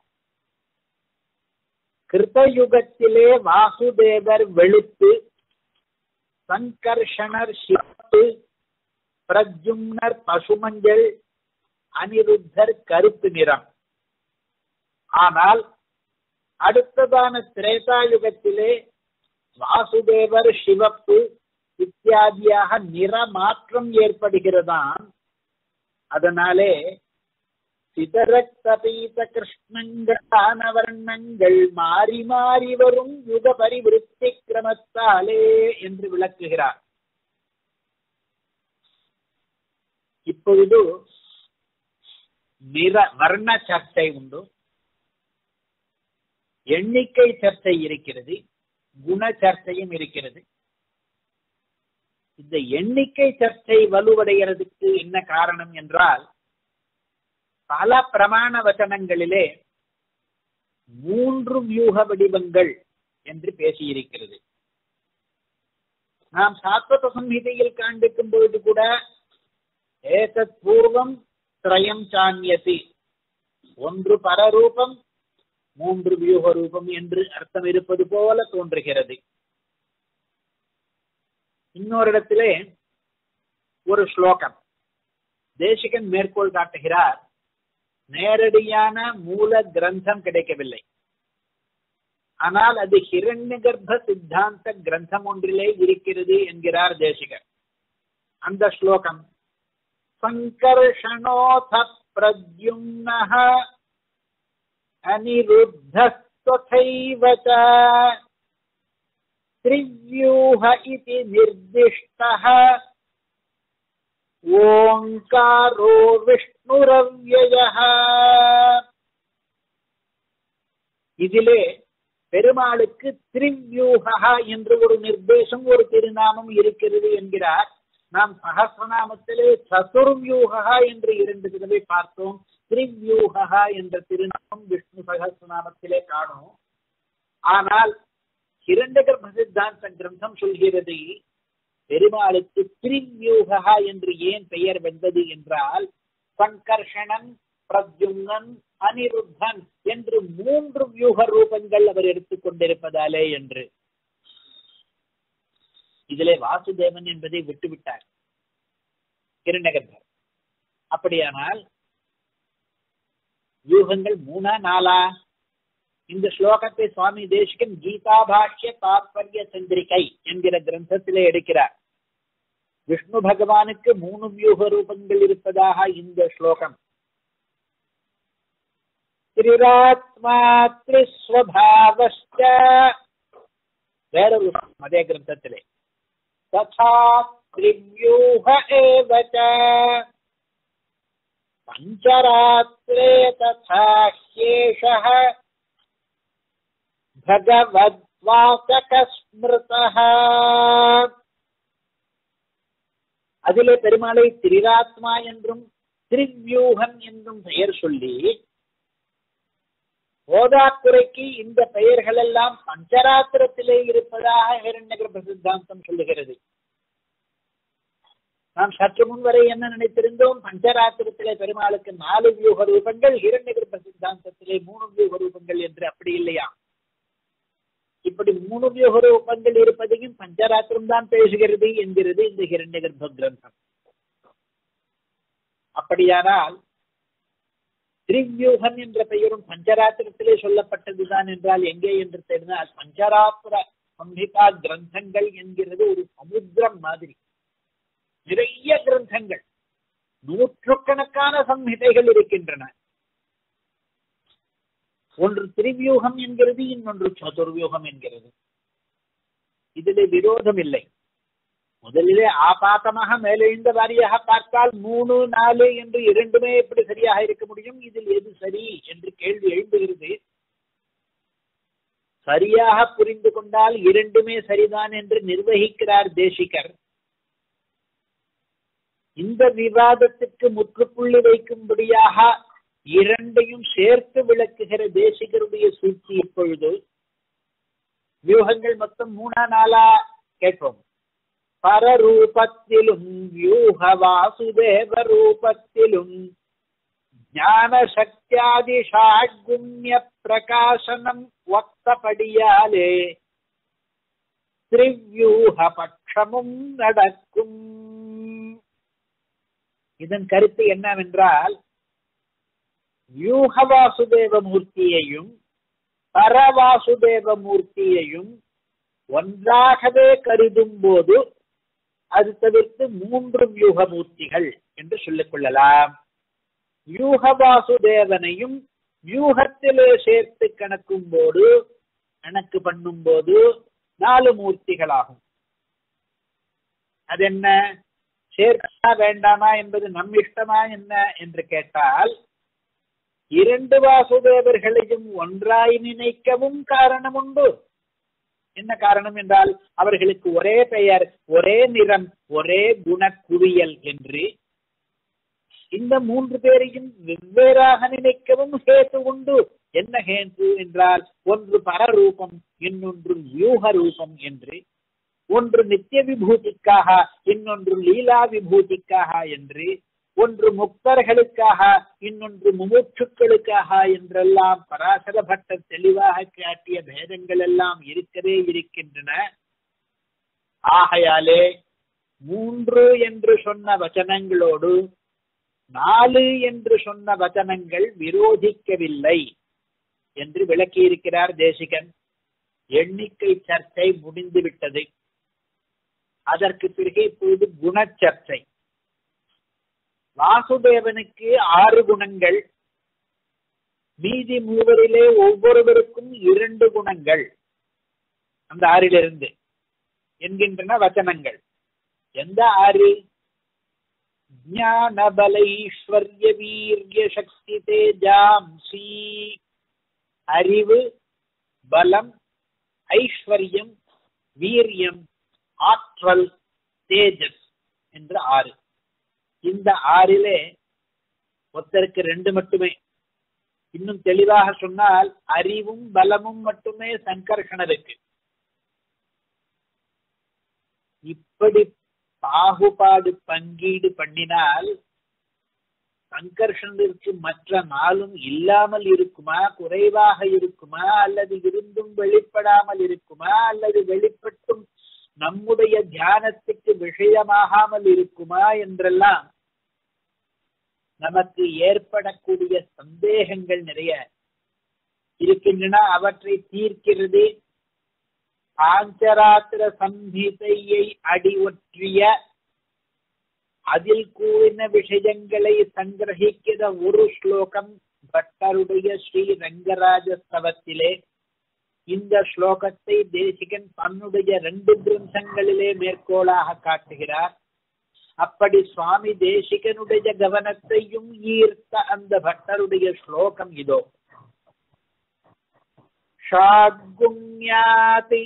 கிருத்தயுகத்திலே வாசுதேவர் வெளுப்பு, சங்கர்ஷணர் சிவப்பு, பிரத்யும்னர் பசுமஞ்சள், அனிருத்தர் கருப்பு நிறம். ஆனால் அடுத்ததான திரேதாயுகத்திலே வாசுதேவர் சிவப்பு இத்தியாதியாக நிற மாற்றம் ஏற்படுகிறதாம். அதனாலே சிதரக்தபீத கிருஷ்ணங்களான வர்ணங்கள் மாறி மாறி வரும் யுக பரிவிருத்தி கிரமத்தாலே என்று விளக்குகிறார். இப்பொழுது நிற வர்ண சர்ச்சை உண்டு, எண்ணிக்கை சர்ச்சை இருக்கிறது, குண சர்ச்சையும் இருக்கிறது. இந்த எண்ணிக்கை சர்ச்சை வலுவடைகிறதுக்கு என்ன காரணம் என்றால், பல பிரமாண வசனங்களிலே மூன்று வியூக வடிவங்கள் என்று பேசியிருக்கிறது. நாம் சாத்வத சம்ஹிதையில் காண்பிக்கும் பொழுது கூட ஏதத் பூர்வம் திரயம் சான்யதி, ஒன்று பரரூபம், மூன்று வியூக ரூபம் என்று அர்த்தம் இருப்பது போல தோன்றுகிறது. இன்னொரு இடத்திலே ஒரு ஸ்லோகம் தேசிகன் மேற்கோள் காட்டுகிறார். நேரடியான மூல கிரந்தம் கிடைக்கவில்லை, ஆனால் அது ஹிரண்ய கர்ப்ப சித்தாந்த கிரந்தம் ஒன்றிலே இருக்கிறது என்கிறார் தேசிகர். அந்த ஸ்லோகம் சங்கர்ஷணோத பிரத்யும்னஹ அனிருத்தஸ்ததைவ ச த்ரிவ்யூஹ இதி நிர்திஷ்டஹ ஓங்காரோ விஷ்ணுரவ்யயஹ. இதிலே பெருமாளுக்கு திரிவ்யூஹா என்று ஒரு நிர்தேசம், ஒரு திருநாமம் இருக்கிறது என்கிறார். நாம் சஹஸ்ரநாமத்திலே சதுர்வியூஹா என்று இரண்டு தடவை பார்த்தோம். திரிவ்யூஹா என்ற திருநாமம் விஷ்ணு சஹஸ்ரநாமத்திலே காணும். ஆனால் ஹிரண்ய கர்ப்ப சித்தாந்த கிரந்தம் சொல்கிறது பெருமாளுக்கு திரிவ்யூஹா என்று ஏன் பெயர் வந்தது என்றால், சங்கர்ஷணன், பிரத்யும்னன், அனிருத்தன் என்று மூன்று வியூக ரூபங்கள் அவர் எடுத்துக் கொண்டிருப்பதாலே என்று. இதிலே வாசுதேவன் என்பதை விட்டுவிட்டார் ஹிரண்யகர்ப்பர். அப்படியானால் வியூகங்கள் மூணா நாலா? இந்த ஸ்லோகத்தை சுவாமி தேசிகன் கீதா பாஷ்ய தாத்பர்ய சந்திரிகை என்கிற கிரந்தத்திலே எடுக்கிறார். விஷ்ணு பகவானுக்கு மூணு வியூக ரூபங்கள் இருப்பதாக இந்த ஸ்லோகம். திரிராத்மா த்ரிஸ்வபாவஸ்ச வேறொரு அதே கிரந்தத்திலே ததா த்ரிவ்யூஹ ஏவச பஞ்சராத்ரே ததா ஹ்யேஷஹ பகவத்வாசக ஸ்மிருதஹ. அதிலே பெருமாளை திரிராத்மா என்றும் திரிவ்யூகன் என்றும் பெயர் சொல்லி போதாக்குறைக்கு இந்த பெயர்கள் எல்லாம் பஞ்சராத்திரத்திலே இருப்பதாக ஹிரண்யகர்ப்ப சித்தாந்தம் சொல்லுகிறது. நாம் சற்று முன் வரை என்ன நினைத்திருந்தோம்? பஞ்சராத்திரத்திலே பெருமாளுக்கு நாலு வியூக ரூபங்கள், ஹிரண்யகர்ப்ப சித்தாந்தத்திலே மூணு வியூக ரூபங்கள் என்று. அப்படி இல்லையா? இப்படி மூணு வியூக ரூபங்கள் இருப்பதையும் பஞ்சராத்திரம் தான் பேசுகிறது என்கிறது இந்த ஹிரண்யகர்ப்ப கிரந்தம். அப்படியானால் திரிவ்யூகன் என்ற பெயரும் பஞ்சராத்திரத்திலே சொல்லப்பட்டதுதான் என்றால் எங்கே என்று தெரிந்தால், பஞ்சராத்திர சம்ஹிதா கிரந்தங்கள் என்கிறது ஒரு சமுத்திரம் மாதிரி. நிறைய கிரந்தங்கள், நூற்றுக்கணக்கான சம்ஹிதைகள் இருக்கின்றன. ஒன்று திரிவியூகம் என்கிறது, இன்னொன்று சதுர்வியூகம் என்கிறது. இதிலே விரோதம் இல்லை. முதலிலே ஆபாத்தமாக மேலெழுந்த வாரியாக பார்த்தால் மூணு நாலு என்று இரண்டுமே எப்படி சரியாக இருக்க முடியும்? இதில் எது சரி என்று கேள்வி எழுந்துகிறது. சரியாக புரிந்து கொண்டால் இரண்டுமே சரிதான் என்று நிர்வகிக்கிறார் தேசிகர். இந்த விவாதத்துக்கு முற்றுப்புள்ளி வைக்கும்படியாக இரண்டையும் சேர்த்து விளக்குகிற தேசிகருடைய சூழ்ச்சி இப்பொழுது. வியூகங்கள் மொத்தம் மூணா நாளா கேட்போம். பரரூபத்திலும் வியூக வாசுதேவ ரூபத்திலும் ஞான சக்தியாதி ஷாட்குண்ய பிரகாசனம் ஒத்தபடியாலே திரிவ்யூக பட்சமும் நடக்கும். இதன் கருத்து என்னவென்றால், வியூக வாசுதேவ மூர்த்தியையும் பரவாசுதேவ மூர்த்தியையும் ஒன்றாகவே கருதும் போது அது தவிர்த்து மூன்று வியூக மூர்த்திகள் என்று சொல்லிக் கொள்ளலாம். வியூக வாசுதேவனையும் வியூகத்திலே சேர்த்து கணக்கும் போது கணக்கு பண்ணும் போது நாலு மூர்த்திகளாகும். அது என்ன, சேர்க்கா வேண்டாமா என்பது நம் இஷ்டமா என்ன என்று கேட்டால், இரண்டு வாசுதேவர்களையும் ஒன்றாய் நினைக்கவும் காரணம் உண்டு. என்ன காரணம் என்றால், அவர்களுக்கு ஒரே பெயர், ஒரே நிறம், ஒரே குணக்குவியல் என்று. இந்த மூன்று பேரையும் வெவ்வேறாக நினைக்கவும் ஹேத்து உண்டு. என்ன ஹேத்து என்றால், ஒன்று பரரூபம், இன்னொன்று வியூக ரூபம் என்று. ஒன்று நித்திய விபூதிக்காக, இன்னொன்று லீலா விபூதிக்காக என்று. ஒன்று முக்தர்களுக்காக, இன்னொன்று முமுட்சுக்களுக்காக என்றெல்லாம் பராசர பட்டர் தெளிவாக காட்டிய பேதங்கள் எல்லாம் இருக்கவே இருக்கின்றன. ஆகையாலே மூன்று என்று சொன்ன வச்சனங்களோடு நாலு என்று சொன்ன வச்சனங்கள் விரோதிக்கவில்லை என்று விளக்கியிருக்கிறார் தேசிகன். எண்ணிக்கை சர்ச்சை முடிந்துவிட்டது. அதற்கு பிறகு இப்போது குணச்சர்ச்சை. வாசுதேவனுக்கு ஆறு குணங்கள், மீதி மூவரிலே ஒவ்வொருவருக்கும் இரண்டு குணங்கள் அந்த ஆறிலிருந்து என்கின்றன வச்சனங்கள். எந்த ஆறு? ஞான பலைஸ்வர்ய வீரிய சக்தி தேஜாம்சி. அறிவு, பலம், ஐஸ்வர்யம், வீரியம், ஆற்றல், தேஜஸ் என்ற ஆறு. இந்த ஆறிலே ஒருத்தருக்கு ரெண்டு மட்டுமே. இன்னும் தெளிவாக சொன்னால் அறிவும் பலமும் மட்டுமே சங்கர்ஷணருக்கு. இப்படி பாகுபாடு பங்கீடு பண்ணினால் சங்கர்ஷணருக்கு மற்ற நாளும் இல்லாமல் இருக்குமா, குறைவாக இருக்குமா, அல்லது இருந்தும் வெளிப்படாமல் இருக்குமா, அல்லது வெளிப்பட்டும் நம்முடைய தியானத்துக்கு விஷயமாகாமல் இருக்குமா என்றெல்லாம் நமக்கு ஏற்படக்கூடிய சந்தேகங்கள் நிறைய இருக்கின்றன. அவற்றை தீர்க்கிறது பாஞ்சராத்திர சம்ஹிதையை அடி ஒற்றிய அதில் கூறின விஷயங்களை சங்கிரகிக்கிற ஒரு ஸ்லோகம் பட்டருடைய ஸ்ரீ ரங்கராஜ ஸ்தவத்திலே. இந்த ஸ்லோகத்தை தேசிகன் தன்னுடைய ரெண்டு கிரந்தங்களிலே மேற்கோளாக காட்டுகிறார். அப்படி சுவாமி தேசிகனுடைய கவனத்தையும் ஈர்த்த அந்த பட்டருடைய ஸ்லோகம் இதோ. ஷாத்குண்யாதி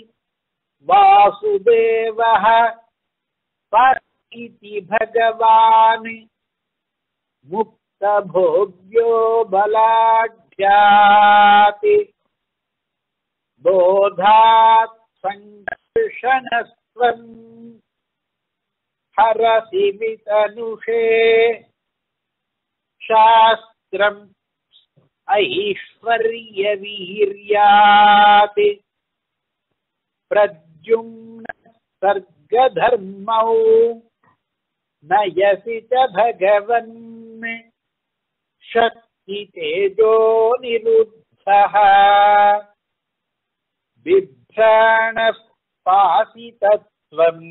வாசுதேவஹ பரிதி பகவான் முக்த போக்யோ பலாட்யாதி போதாத் சங்கர்ஷணஸ்வம் ஹரசி விதனுஷே சாஸ்திரம் ஐஸ்வர்ய வீர்யாத் பிரத்யும்ன சர்கதர்மௌ நயசி ச பகவன் சக்தி தேஜோ நிருத்தஹ பிப்ராண பாசி தத்வம்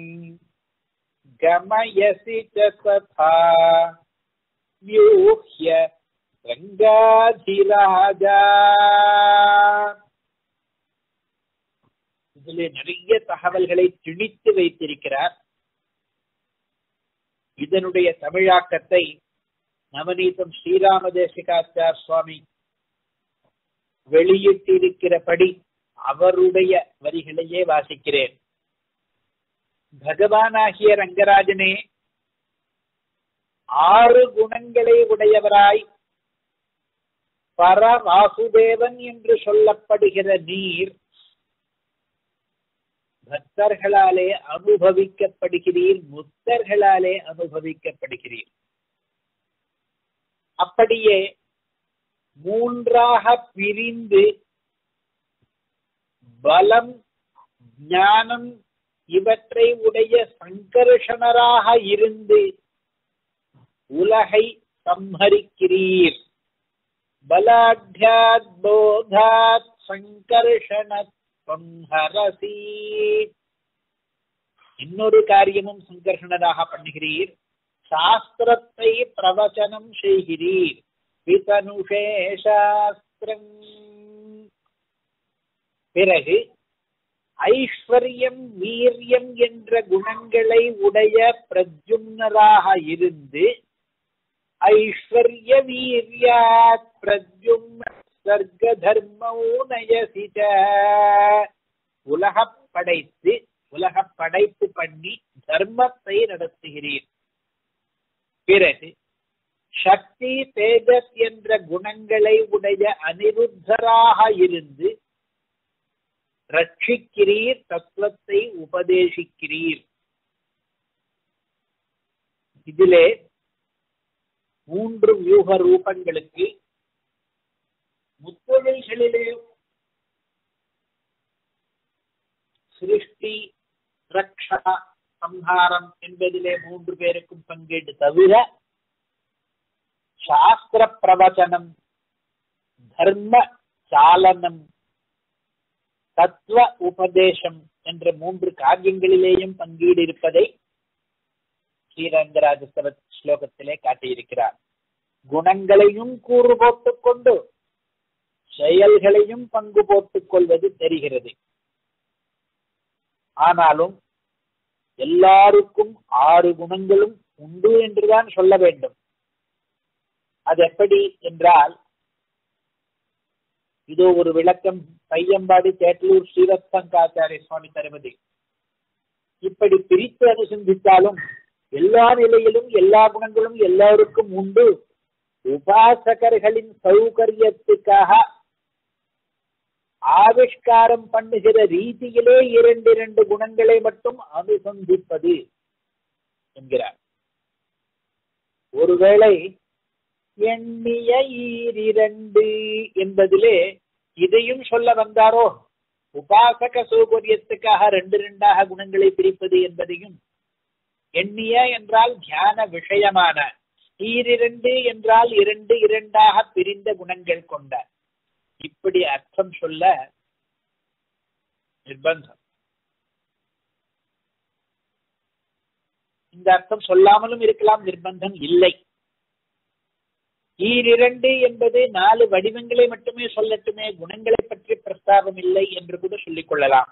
கமயசி ச ததா வ்யூஹ்ய ரங்காதிராஜா. இதிலே நிறைய தகவல்களை திணித்து வைத்திருக்கிறார். இதனுடைய தமிழாக்கத்தை நவநீதம் ஸ்ரீராம தேசிகாச்சார் சுவாமி வெளியிட்டிருக்கிறபடி அவருடைய வரிகளையே வாசிக்கிறேன். பகவானாகிய ரங்கராஜனே, ஆறு குணங்களை உடையவராய் பர வாசுதேவன் என்று சொல்லப்படுகிற நீர் பக்தர்களாலே அனுபவிக்கப்படுகிறீர், முக்தர்களாலே அனுபவிக்கப்படுகிறீர். அப்படியே மூன்றாக பிரிந்து பலம், ஞானம் இவற்றை உடைய சங்கர்ஷணராக இருந்து உலகை சம்ஹரிக்கிறீர். பலாத்யாத் போதாத் சங்கர்ஷணத் சம்ஹரசி. இன்னொரு காரியமும் சங்கர்ஷணராக பண்ணுகிறீர். சாஸ்திரத்தை பிரவச்சனம் செய்கிறீர். விதனுஷே சாஸ்திரம். பிறகு ஐஸ்வர்யம் வீரியம் என்ற குணங்களை உடைய பிரத்யும்னராக இருந்து ஐஸ்வர்ய வீர்யாத் பிரத்யும்ன சர்க தர்மௌ நயசி ச. உலக படைத்து உலக படைப்பு பண்ணி தர்மத்தை நடத்துகிறீர். பிறகு சக்தி தேஜஸ் என்ற குணங்களை உடைய அனிருத்தராக இருந்து ரட்சிக்கிறீர், தத்துவத்தை உபதேசிக்கிறீர். இதிலே மூன்று வியூக ரூபங்களுக்கு முத்தொழில்களிலே சிருஷ்டி, ரக்ஷா, சம்ஹாரம் என்பதிலே மூன்று பேருக்கும் பங்கீடு தவிர சாஸ்திர பிரவச்சனம், தர்ம சாலனம், தத்துவ உபதேசம் என்ற மூன்று காரியங்களிலேயும் பங்கீடு இருப்பதை ஸ்ரீரங்கராஜ ஸ்லோகத்திலே காட்டியிருக்கிறார். குணங்களையும் கூறு போட்டுக் கொண்டு செயல்களையும் பங்கு போட்டுக் கொள்வது தெரிகிறது. ஆனாலும் எல்லாருக்கும் ஆறு குணங்களும் உண்டு என்றுதான் சொல்ல வேண்டும். அது எப்படி என்றால், இதோ ஒரு விளக்கம் பையம்பாடி தேட்டலூர் ஸ்ரீவத்சங்காச்சாரிய சுவாமி தருவது. இப்படி பிரித்து அனுசந்தித்தாலும் எல்லா நிலையிலும் எல்லா குணங்களும் எல்லாருக்கும் உண்டு. உபாசகர்களின் சௌகரியத்துக்காக ஆவிஷ்காரம் பண்ணுகிற ரீதியிலே இரண்டு இரண்டு குணங்களை மட்டும் அனுசந்திப்பது என்கிறார். ஒருவேளை எண்ணிய ஈரிரண்டு என்பதிலே இதையும் சொல்ல வந்தாரோ, உபாசக சௌகரியத்துக்காக ரெண்டு ரெண்டாக குணங்களை பிரிப்பது என்பதையும், எண்ணிய என்றால் தியான விஷயமான, ஈரிரண்டு என்றால் இரண்டு இரண்டாக பிரிந்த குணங்கள் கொண்ட, இப்படி அர்த்தம் சொல்ல நிர்பந்தம். இந்த அர்த்தம் சொல்லாமலும் இருக்கலாம், நிர்பந்தம் இல்லை. ஈரிரண்டு என்பது நாலு வடிவங்களை மட்டுமே சொல்லட்டுமே, குணங்களை பற்றி பிரஸ்தாபம் இல்லை என்று கூட சொல்லிக் கொள்ளலாம்.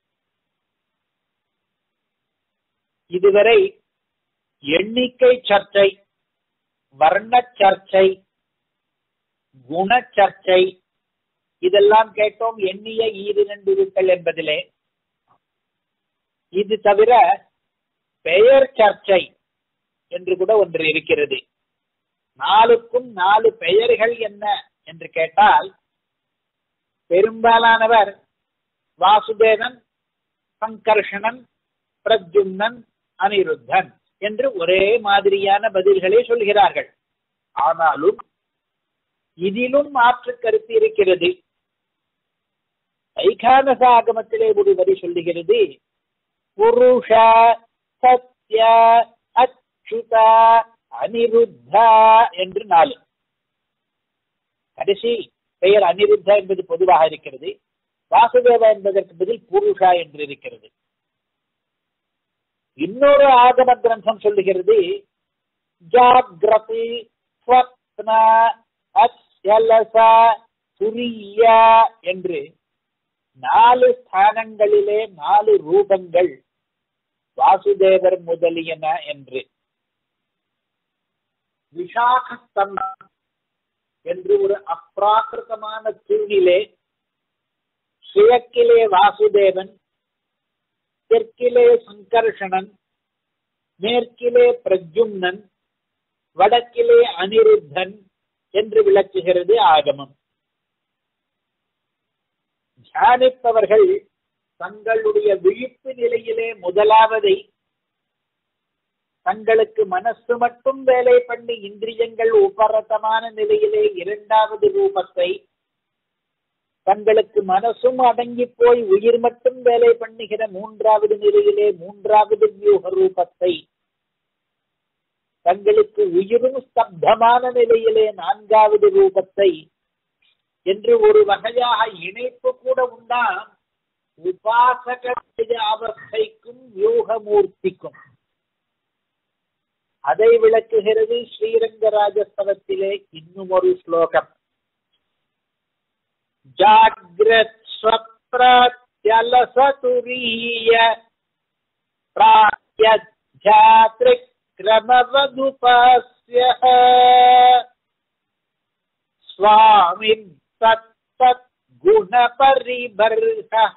இதுவரை எண்ணிக்கை சர்ச்சை, வர்ண சர்ச்சை, குண சர்ச்சை இதெல்லாம் கேட்டோம் எண்ணிய ஈரிரண்டுருக்கள் என்பதிலே. இது தவிர பெயர் சர்ச்சை என்று கூட ஒன்று இருக்கிறது. நாலுக்கும் நாலு பெயர்கள் என்ன என்று கேட்டால், பெரும்பாலானவர் வாசுதேவன், சங்கர்ஷணன், பிரத்யும்னன், அனிருத்தன் என்று ஒரே மாதிரியான பதில்களை சொல்கிறார்கள். ஆனாலும் இதிலும் மாற்று கருத்து இருக்கிறது. ஐகானச ஆகமத்திலே ஒரு வரி சொல்லுகிறது, புருஷ சத்ய அச்சுத அனிருத்தா என்று நாலு. கடைசி பெயர் அனிருத்தா என்பது பொதுவாக இருக்கிறது. வாசுதேவ என்பதற்கு பதில் புருஷா என்று இருக்கிறது. இன்னொரு ஆகம கிரந்தம் சொல்லுகிறது, ஜாக்ரதி ஸ்வப்ன அத்யலச துரியா என்று நாலு ஸ்தானங்களிலே நாலு ரூபங்கள் வாசுதேவர் முதலியன என்று. விஷாகஸ்தம்பம் என்று ஒரு அப்ராகிருதமான தூணிலே கிழக்கிலே வாசுதேவன், தெற்கிலே சங்கர்ஷணன், மேற்கிலே பிரத்யும்னன், வடக்கிலே அனிருத்தன் என்று விளக்குகிறது ஆகமம். தியானிப்பவர்கள் தங்களுடைய விழிப்பு நிலையிலே முதலாவதை, தங்களுக்கு மனசு மட்டும் வேலை பண்ணி இந்திரியங்கள் உபரதமான நிலையிலே இரண்டாவது ரூபத்தை, தங்களுக்கு மனசும் அடங்கி போய் உயிர் மட்டும் வேலை பண்ணுகிற மூன்றாவது நிலையிலே மூன்றாவது வியூக ரூபத்தை, தங்களுக்கு உயிரும் ஸ்தப்தமான நிலையிலே நான்காவது ரூபத்தை என்று ஒரு வகையாக இணைப்பு கூட உண்டா உபாசக அவஸ்தைக்கும் யூகமூர்த்திக்கும். அதை விளக்குகிறது ஸ்ரீரங்கராஜஸ்தவத்திலே இன்னும் ஒரு ஸ்லோகம். ஜாக்ரத் ஸ்வப்ரத்யலசதுரிய ப்ராத்யத்யாத்ரிக் கிரமவதுபாஸ்யஹ ஸ்வாமின் தத் தத் குணபரிபர்ஹ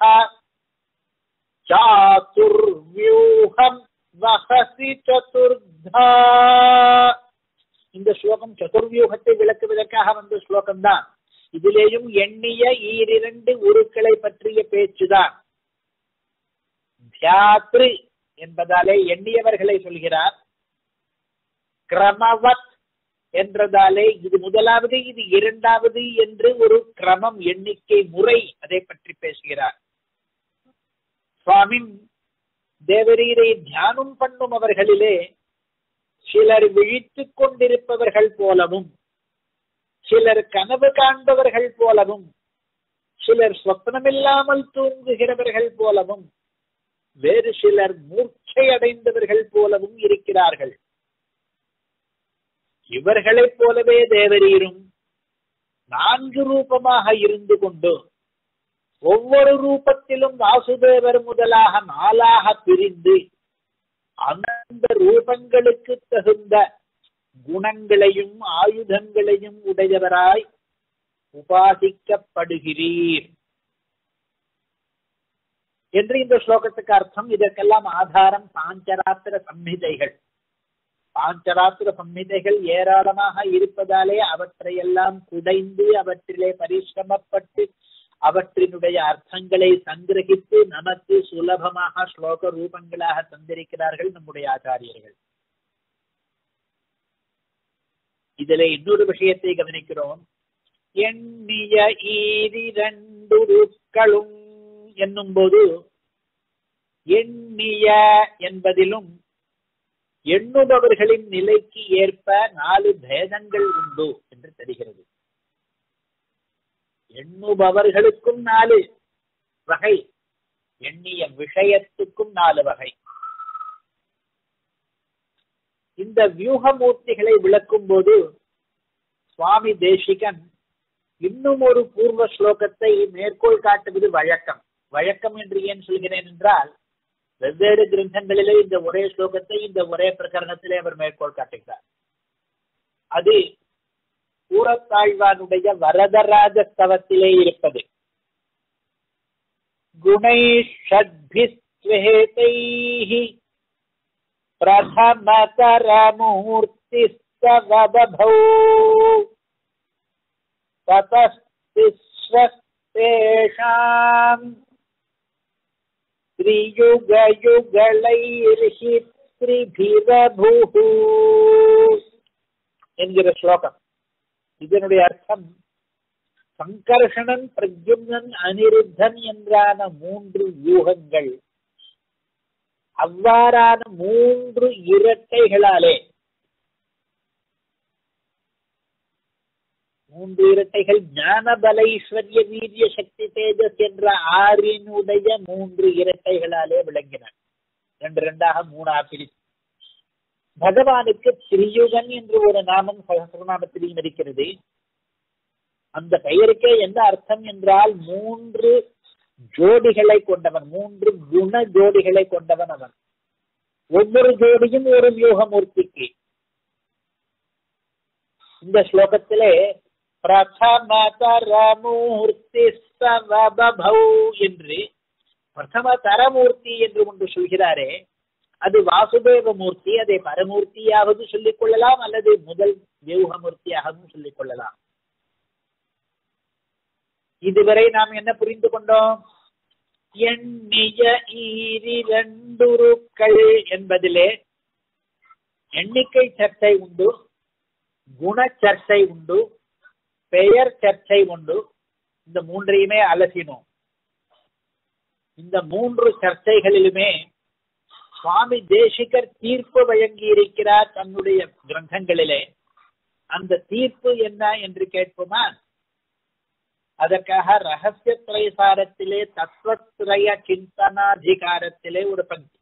சாதுர்வ்யூஹம் வஹசி சதுர்தா. இந்த ஸ்லோகம் சதுர்வியூகத்தை விளக்குவதற்காக வந்த ஸ்லோகம் தான். இதிலேயும் எண்ணிய ஈரிரண்டு உருக்களை பற்றிய பேச்சுதான். தியாத்ரு என்பதாலே எண்ணியவர்களை சொல்கிறார். கிரமவத் என்றதாலே இது முதலாவது இது இரண்டாவது என்று ஒரு கிரமம், எண்ணிக்கை முறை, அதை பற்றி பேசுகிறார். சுவாமி தேவரீரை தியானம் பண்ணும் அவர்களிலே சிலர் விழித்துக் கொண்டிருப்பவர்கள் போலவும், சிலர் கனவு காண்பவர்கள் போலவும், சிலர் சொப்னமில்லாமல் தூங்குகிறவர்கள் போலவும், வேறு சிலர் மூர்ச்சை அடைந்தவர்கள் போலவும் இருக்கிறார்கள். இவர்களைப் போலவே தேவரீரும் நான்கு ரூபமாக இருந்து கொண்டு ஒவ்வொரு ரூபத்திலும் வாசுதேவர் முதலாக நாளாக பிரிந்து அந்த ரூபங்களுக்கு தகுந்த குணங்களையும் ஆயுதங்களையும் உடையவராய் உபாசிக்கப்படுகிறீர் என்று இந்த ஸ்லோகத்துக்கு அர்த்தம். இதற்கெல்லாம் ஆதாரம் பாஞ்சராத்திர சம்ஹிதைகள். பாஞ்சராத்திர சம்ஹிதைகள் ஏராளமாக இருப்பதாலே அவற்றையெல்லாம் குடைந்து அவற்றிலே பரிசிரமப்பட்டு அவற்றினுடைய அர்த்தங்களை சங்கிரகித்து நமக்கு சுலபமாக ஸ்லோக ரூபங்களாக தந்திருக்கிறார்கள் நம்முடைய ஆச்சாரியர்கள். இதிலே இன்னொரு விஷயத்தை கவனிக்கிறோம். எண்ணிய ஈரிரண்டுருக்களும் என்னும் போது எண்ணிய என்பதிலும் எண்ணுபவர்களின் நிலைக்கு ஏற்ப நாலு பேதங்கள் உண்டு என்று தெரிகிறது. எண்ணுபவர்களுக்கும் நாலு வகை, எண்ணிய விஷயத்துக்கும் நாலு வகை. இந்த வியூகமூர்த்திகளை விளக்கும் போது சுவாமி தேசிகன் இன்னும் ஒரு பூர்வ ஸ்லோகத்தை மேற்கோள் காட்டுவது வழக்கம். வழக்கம் என்று ஏன் சொல்கிறேன் என்றால், வெவ்வேறு கிரந்தங்களிலே இந்த ஒரே ஸ்லோகத்தை இந்த ஒரே பிரகரணத்திலே அவர் மேற்கோள் காட்டுகிறார். அது கூறத்தாழ்வானுடைய வரதராஜ ஸ்தவத்திலே இருப்பது. குணைஷத்பிஸ்வேதைஹி பிரதமதரமூர்த்திஸ்தவபபௌ ததஸ்திஸ்வஸ்தேஷாம் த்ரியுகயுகளைர்ஹி த்ரிபிரபுஹு என்கிற ஸ்லோகம். இதனுடைய அர்த்தம், சங்கர்ஷணன், பிரத்யும்னன், அனிருத்தன் என்றான மூன்று வியூகங்கள் அவ்வாறான மூன்று இரட்டைகளாலே, மூன்று இரட்டைகள் ஞானபல ஐஸ்வர்ய வீரிய சக்தி தேஜஸ் என்ற ஆறினுடைய மூன்று இரட்டைகளாலே விளங்கின. ரெண்டு ரெண்டாக மூணா பிரித்து பகவானுக்கு திரியுகன் என்று ஒரு நாமம் சகஸ்ரநாமத்திலையும் இருக்கிறது. அந்த பெயருக்கே என்ன அர்த்தம் என்றால், மூன்று ஜோடிகளை கொண்டவன், மூன்று குண ஜோடிகளை கொண்டவன் அவன். ஒவ்வொரு ஜோடியும் ஒரு வியூகமூர்த்திக்கு. இந்த ஸ்லோகத்திலே பிரதமதரமூர்த்தி சவபபௌ என்று பிரதம தரமூர்த்தி என்று ஒன்று சொல்கிறாரே, அது வாசுதேவ மூர்த்தி. அதை பரமூர்த்தியாகவும் சொல்லிக் கொள்ளலாம், அல்லது முதல் வியூகமூர்த்தியாகவும் சொல்லிக் கொள்ளலாம். இதுவரை நாம் என்ன புரிந்து கொண்டோம்? எண்ணிய ஈரிரண்டுருக்கள் என்பதிலே எண்ணிக்கை சர்ச்சை உண்டு, குண சர்ச்சை உண்டு, பெயர் சர்ச்சை உண்டு. இந்த மூன்றையுமே அலசினோம். இந்த மூன்று சர்ச்சைகளிலுமே சுவாமி தேசிகர் தீர்ப்பு வழங்கி இருக்கிறார் தன்னுடைய கிரந்தங்களிலே. அந்த தீர்ப்பு என்ன என்று கேட்போமா? அதற்காக ரகசிய திரைசாரத்திலே தத்துவத்ரய சிந்தனாதிகாரத்திலே ஒரு பங்கு.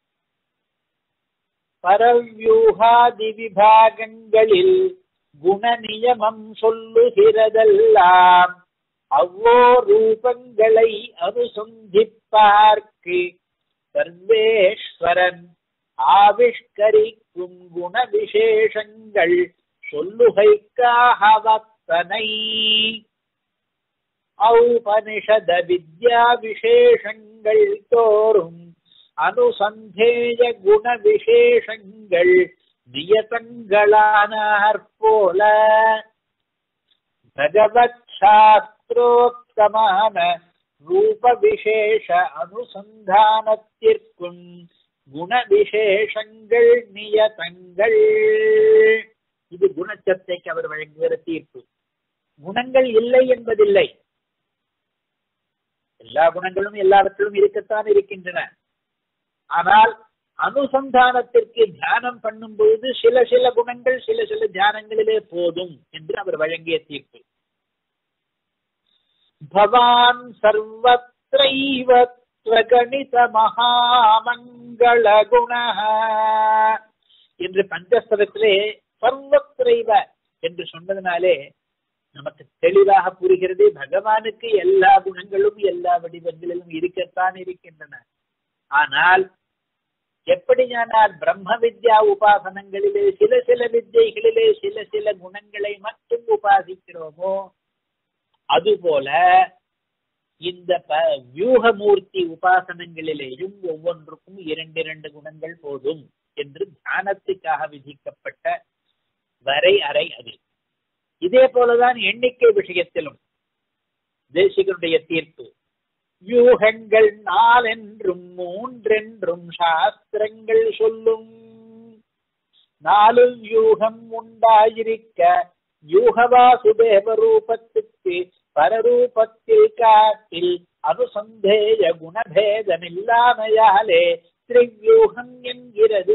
பரவியூகாதி விபாகங்களில் குண நியமம் சொல்லுகிறதெல்லாம் அவ்வோ ரூபங்களை அனுசந்திப்பார்க்கு சர்வேஸ்வரன் ஆவிஷ்கரிக்கும் குண விசேஷங்கள் சொல்லுகைக்காகவத்தனை ஔபனிஷத வித்யா விசேஷங்கள் தோறும் அனுசந்தேய குண விசேஷங்கள் நியதங்களானார் போல பகவத் சாஸ்திரோக்தமான ரூப விசேஷ அனுசந்தானத்திற்கும் குண விசேஷங்கள் நியதங்கள். இது குணச்சர்ச்சைக்கு அவர் வழங்குகிற தீர்ப்பு. குணங்கள் இல்லை என்பதில்லை, எல்லா குணங்களும் எல்லாவற்றிலும் இருக்கத்தான் இருக்கின்றன. ஆனால் அனுசந்தானத்திற்கு தியானம் பண்ணும் பொழுது சில சில குணங்கள் சில சில தியானங்களிலே போதும் என்று அவர் வழங்கிய தீர்ப்பு. பவான் சர்வத்ரைவ த்வகணித மகாமங்கள குண என்று பஞ்சஸ்தவத்திலே சர்வத்ரைவ என்று சொன்னதனாலே நமக்கு தெளிவாக புரிகிறது, பகவானுக்கு எல்லா குணங்களும் எல்லா வடிவங்களிலும் இருக்கத்தான் இருக்கின்றன. ஆனால் எப்படி ஞானால் பிரம்ம வித்யா உபாசனங்களிலே சில சில வித்யைகளிலே சில சில குணங்களை மட்டும் உபாசிக்கிறோமோ, அதுபோல இந்த வியூகமூர்த்தி உபாசனங்களிலேயும் ஒவ்வொன்றுக்கும் இரண்டு இரண்டு குணங்கள் போதும் என்று தியானத்துக்காக விதிக்கப்பட்ட வரை அறை அது. இதே போலதான் எண்ணிக்கை விஷயத்திலும் தேசிகனுடைய தீர்ப்பு. வியூகங்கள் நாலென்றும் மூன்றென்றும் சாஸ்திரங்கள் சொல்லும். நாலு வியூகம் உண்டாயிருக்க வியூகவாசுதேவ ரூபத்துக்கு பரரூபத்தில் காட்டில் அனுசந்தேய குணபேதமில்லாமையாலே திரிவியூகம் என்கிறது.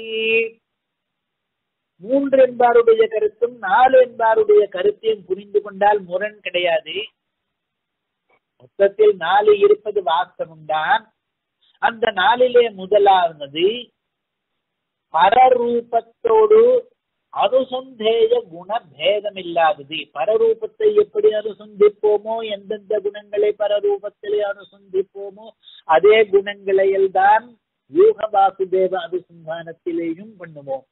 மூன்று என்பாருடைய கருத்தும் நாலு என்பாருடைய கருத்தையும் புரிந்து கொண்டால் முரண் கிடையாது. மொத்தத்தில் நாலு இருப்பது வாஸ்தவம்தான். அந்த நாளிலே முதலாவது பரரூபத்தோடு அனுசந்தேய குண பேதம் இல்லாதது. பரரூபத்தை எப்படி அனுசந்திப்போமோ, எந்தெந்த குணங்களை பரரூபத்திலே அனுசந்திப்போமோ அதே குணங்களையெல்லாம் யூக வாசுதேவ அனுசந்தானத்திலேயும் பண்ணுவோம்.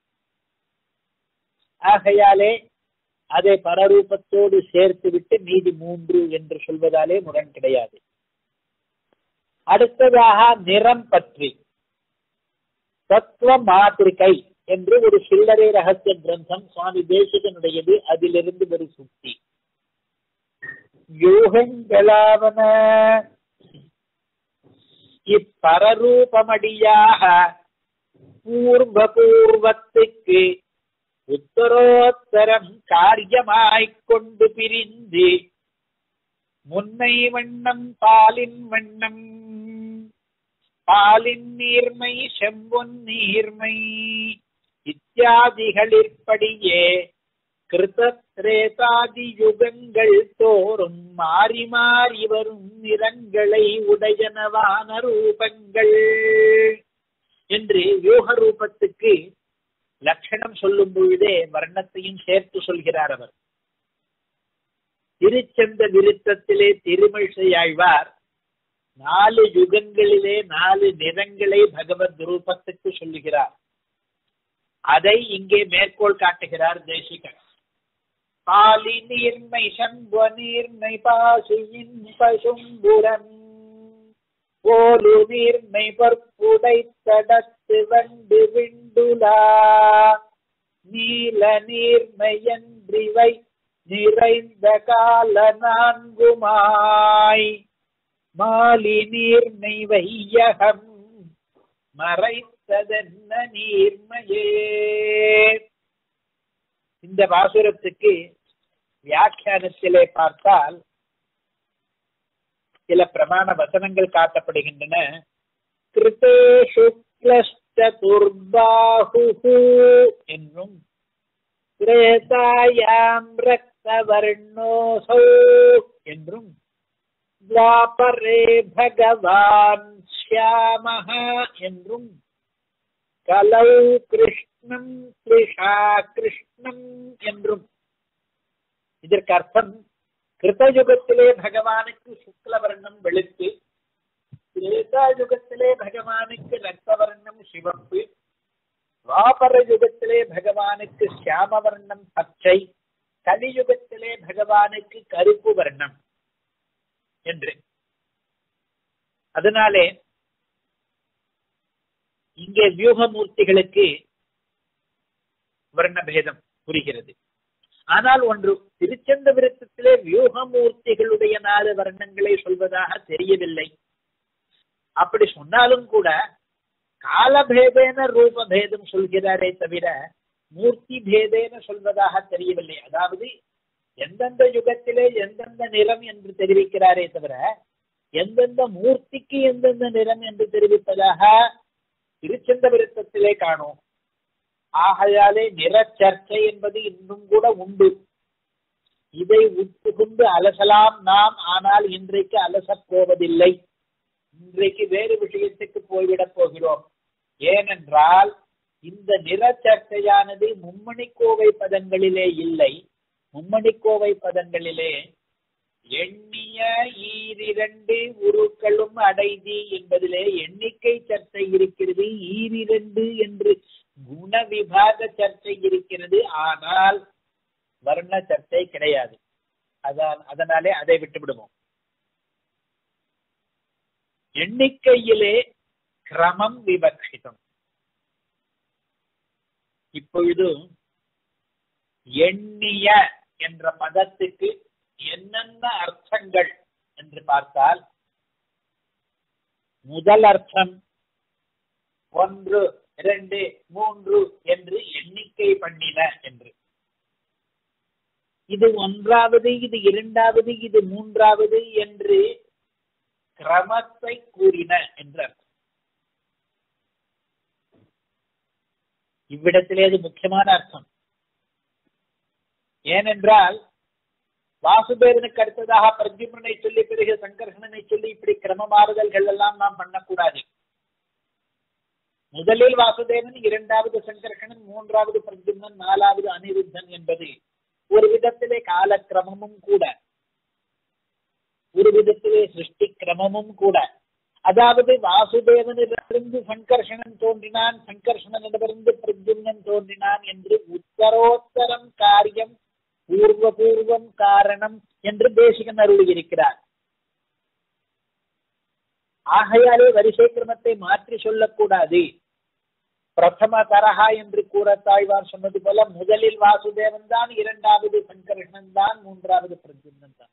ஆகையாலே அதை பரரூபத்தோடு சேர்த்து விட்டு மீதி மூன்று என்று சொல்வதாலே முரண் கிடையாது. அடுத்ததாக நிறம் பற்றி தத்துவ மாத்திரிகை என்று ஒரு சில்லறை ரகசிய கிரந்தம் சுவாமி தேசிகனுடையது. அதிலிருந்து ஒரு சுத்தி யூகங்களாவன இப்பரரூபமடியாக பூர்வ பூர்வத்துக்கு உத்தரோத்தரம் காரியமாய்கொண்டு பிரிந்து முன்னை வண்ணம் பாலின் வண்ணம் பாலின் நீர்மை செம்பொன் நீர்மை இத்தியாதிகளிற்படியே கிருதத்ரேதாதி யுகங்கள் தோறும் மாறி மாறி வரும் நிறங்களை உடையனவான ரூபங்கள் என்று யோக ரூபத்துக்கு லட்சணம் சொல்லும் பொழுதே வர்ணத்தையும் சேர்த்து சொல்கிறார் அவர். திருச்சந்த விருத்தத்திலே திருமிழிசையாழ்வார் நாலு யுகங்களிலே நாலு நிறங்களை பகவத் ரூபத்துக்கு சொல்லுகிறார். அதை இங்கே மேற்கோள் காட்டுகிறார் தேசிகன். பாலி நீர்மை சண்ப நீர்மை பாசியின் பசும்புரம் போலு நீர்மை பற்புடை தடத்து வண்டு விண்டுலா நீல நீர்மையன்றிவை நிறைந்த கால நான்குமாய் மாலி நீர்மை வையகம் மறைத்ததென்ன நீர்மையே. இந்த பாசுரத்துக்கு வியாக்கியானத்திலே பார்த்தால் சில பிரமாண வசனங்கள் காட்டப்படுகின்றன. கிருதே சுக்லஸ்சதுர்பாஹு என்றும் திரேதாயாம் ரக்தவர்ணோசௌ என்றும் துவாபரே பகவான் ஷ்யாமஹ என்றும் கலௌ கிருஷ்ணம் கிருஷா கிருஷ்ணம் என்றும். இதற்கு அர்த்தம், கிருதயுகத்திலே பகவானுக்கு சுக்லவர்ணம் வெளுத்து, திரேதாயுகத்திலே பகவானுக்கு ரக்தவர்ணம் சிவப்பு, துவாபர யுகத்திலே பகவானுக்கு சியாமவர்ணம் பச்சை, கலியுகத்திலே பகவானுக்கு கருப்பு வர்ணம் என்று. அதனாலே இங்கே வியூகமூர்த்திகளுக்கு வர்ணபேதம் புரிகிறது. ஆனால் ஒன்று, திருச்சந்த விருத்தத்திலே வியூகமூர்த்திகளுடைய நாலு வர்ணங்களை சொல்வதாக தெரியவில்லை. அப்படி சொன்னாலும் கூட காலபேதேன ரூபபேதம் சொல்கிறாரே தவிர மூர்த்தி பேதேன சொல்வதாக தெரியவில்லை. அதாவது எந்தெந்த யுகத்திலே எந்தெந்த நிறம் என்று தெரிவிக்கிறாரே தவிர எந்தெந்த மூர்த்திக்கு எந்தெந்த நிறம் என்று தெரிவிப்பதாக திருச்சந்த விருத்தத்திலே காணோம். ஆகையாலே நிற சர்ச்சை என்பது இன்னும் கூட உண்டு. இதை உட்புகுந்து அலசலாம் நாம். ஆனால் இன்றைக்கு அலசப் போவதில்லை. இன்றைக்கு வேறு விஷயத்துக்கு போய்விடப் போகிறோம். ஏனென்றால் இந்த நிற சர்ச்சையானது மும்மணிக்கோவை பதங்களிலே இல்லை. மும்மணிக்கோவை பதங்களிலே எண்ணிய ஈரிரண்டு உருக்களும் அடைதி என்பதிலே எண்ணிக்கை சர்ச்சை இருக்கிறது, ஈரிரண்டு என்று குண விபாக சர்ச்சை இருக்கிறது. ஆனால் வர்ண சர்ச்சை கிடையாது. அதான் அதனாலே அதை விட்டு விடுவோம். எண்ணிக்கையிலே கிரமம் விவக்ஷிதம். இப்பொழுது எண்ணிய என்ற பதத்துக்கு என்னென்ன அர்த்தங்கள் என்று பார்த்தால், முதல் அர்த்தம் ஒன்று இரண்டு மூன்று என்று எண்ணிக்கை பண்ணின என்று. இது ஒன்றாவது, இது இரண்டாவது, இது மூன்றாவது என்று கிரமத்தை கூறின என்று அர்த்தம். இவ்விடத்திலே அது முக்கியமான அர்த்தம். ஏனென்றால் வாசுதேவனுக்கு அடுத்ததாக பிரத்யும்னனை சொல்லி பிறகு சங்கர்ஷணனை சொல்லி இப்படி கிரம மாறுதல்கள் எல்லாம் நாம் பண்ணக்கூடாது. முதலில் வாசுதேவன், இரண்டாவது சங்கர்ஷணன், மூன்றாவது பிரத்யும்னன், நாலாவது அனிருத்தன் என்பது ஒரு விதத்திலே காலக்கிரமமும் கூட, ஒரு விதத்திலே சிருஷ்டி கிரமமும் கூட. அதாவது வாசுதேவனிடமிருந்து சங்கர்ஷணன் தோன்றினான், சங்கர்ஷணனிடமிருந்து பிரத்யும்னன் தோன்றினான் என்று உத்தரோத்தரம் காரியம் பூர்வ பூர்வம் காரணம் என்று தேசிகன் அருளியிருக்கிறார். ஆகையாலே வரிசை கிரமத்தை மாற்றி சொல்லக்கூடாது. பிரதம தரஹா என்று கூற தாழ்வார் சொன்னது போல முதலில் வாசுதேவன் தான், இரண்டாவது சங்கர்ஷணன் தான், மூன்றாவது பிரத்யும்னன் தான்.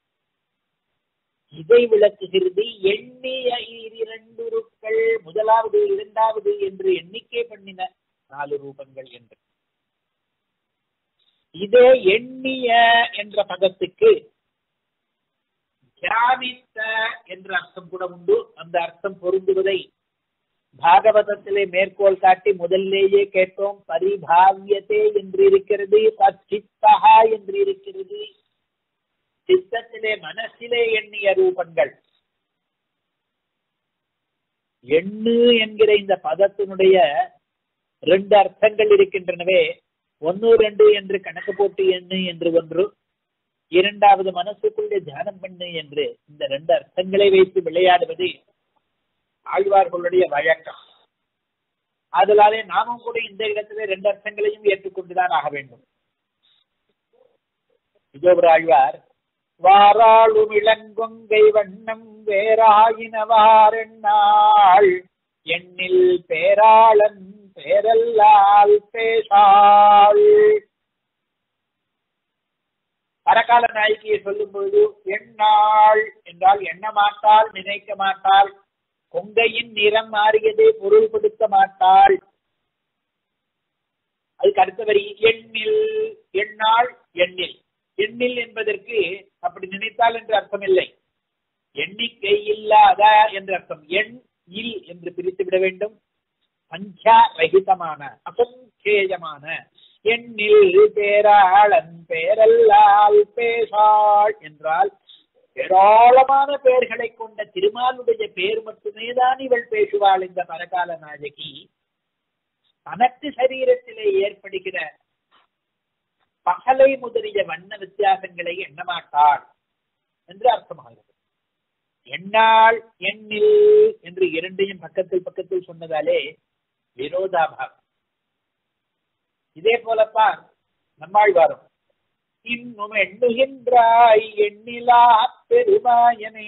இதை விளக்குகிறது எண்ணிய இரண்டுருக்கள், முதலாவது இரண்டாவது என்று எண்ணிக்கை பண்ணின நாலு ரூபங்கள் என்று. இதே எண்ணிய என்ற பதத்துக்கு தியானித்த என்ற அர்த்தம் கூட உண்டு. அந்த அர்த்தம் பொருந்துவதை பாகவதத்திலே மேற்கோள் காட்டி முதல்லேயே கேட்டோம். பரிபாவியதே என்று இருக்கிறது, சித்தஹா என்று இருக்கிறது. சித்தத்திலே மனசிலே எண்ணிய ரூபங்கள். எண்ணு என்கிற இந்த பதத்தினுடைய ரெண்டு அர்த்தங்கள் இருக்கின்றனவே. ஒன்னு ரெண்டு என்று கணக்கு போட்டு எண்ணு என்று ஒன்று, இரண்டாவது மனசுக்குள்ளே தியானம் பண்ணு என்று. இந்த ரெண்டு அர்த்தங்களை வைத்து விளையாடுவது ஆழ்வார்களுடைய வழக்கம். அதனாலே நாமும் கூட இந்த இடத்திலே ரெண்டு அர்த்தங்களையும் ஏற்றுக்கொண்டுதான் ஆக வேண்டும். இதோ ஒரு ஆழ்வார், வாராளும் இளங்கொங்கை வண்ணம் வேறாயினவாரெண்ணாள் எண்ணில் பேராளன் பேரல்லால் பேசாள். பரகால நாயகியை சொல்லும் பொழுது எண்ணாள் என்றால் எண்ண மாட்டாள், நினைக்க மாட்டாள். கொங்கையின் நிறம் மாறியதை பொருள்படுத்த மாட்டாள். அதுக்கு அடுத்த வரி எண்ணில், எண்ணாள் எண்ணில். எண்ணில் என்பதற்கு அப்படி நினைத்தால் என்று அர்த்தம் இல்லை, எண்ணிக்கை இல்லாத என்று அர்த்தம். எண் இல் என்று பிரித்து விட வேண்டும். சங்கியா ரகிதமான, அசங்கேயமான. எண்ணில் பேராளன் பேரல்லால் பேசாள் என்றால் ஏராளமான பெயர்களை கொண்ட திருமாலுடைய பெயர் மட்டுமே தான் இவள் பேசுவாள். இந்த பரகால நாயகி தனக்கு சரீரத்திலே ஏற்படுகிற பகலை முதலிய வண்ண வித்தியாசங்களை எண்ணமாட்டாள் என்று அர்த்தமாகிறது. எண்ணாள் எண்ணில் என்று இரண்டையும் பக்கத்தில் பக்கத்தில் சொன்னதாலே விரோதாபாவம். இதே போலத்தான் நம்மாழ்வாரும் இன்னும் எண்ணுகின்றாய் எண்ணிலா பெருமாயனே.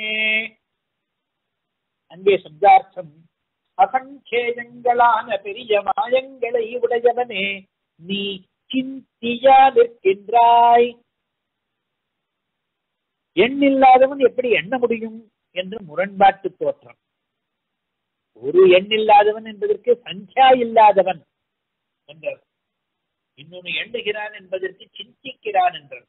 அங்கே சப்தார்த்தம் அசங்கேயங்களான பெரிய மாயங்களை உடையவனே நீ சிந்தியா நிற்கின்றாய். எண்ணில்லாதவன் எப்படி எண்ண முடியும் என்று முரண்பாட்டு தோற்றம். ஒரு எண்ணில்லாதவன் என்பதற்கு சங்கியா இல்லாதவன் என்றார். இன்னொன்று எண்ணுகிறான் என்பதற்கு சிந்திக்கிறான் என்றார்.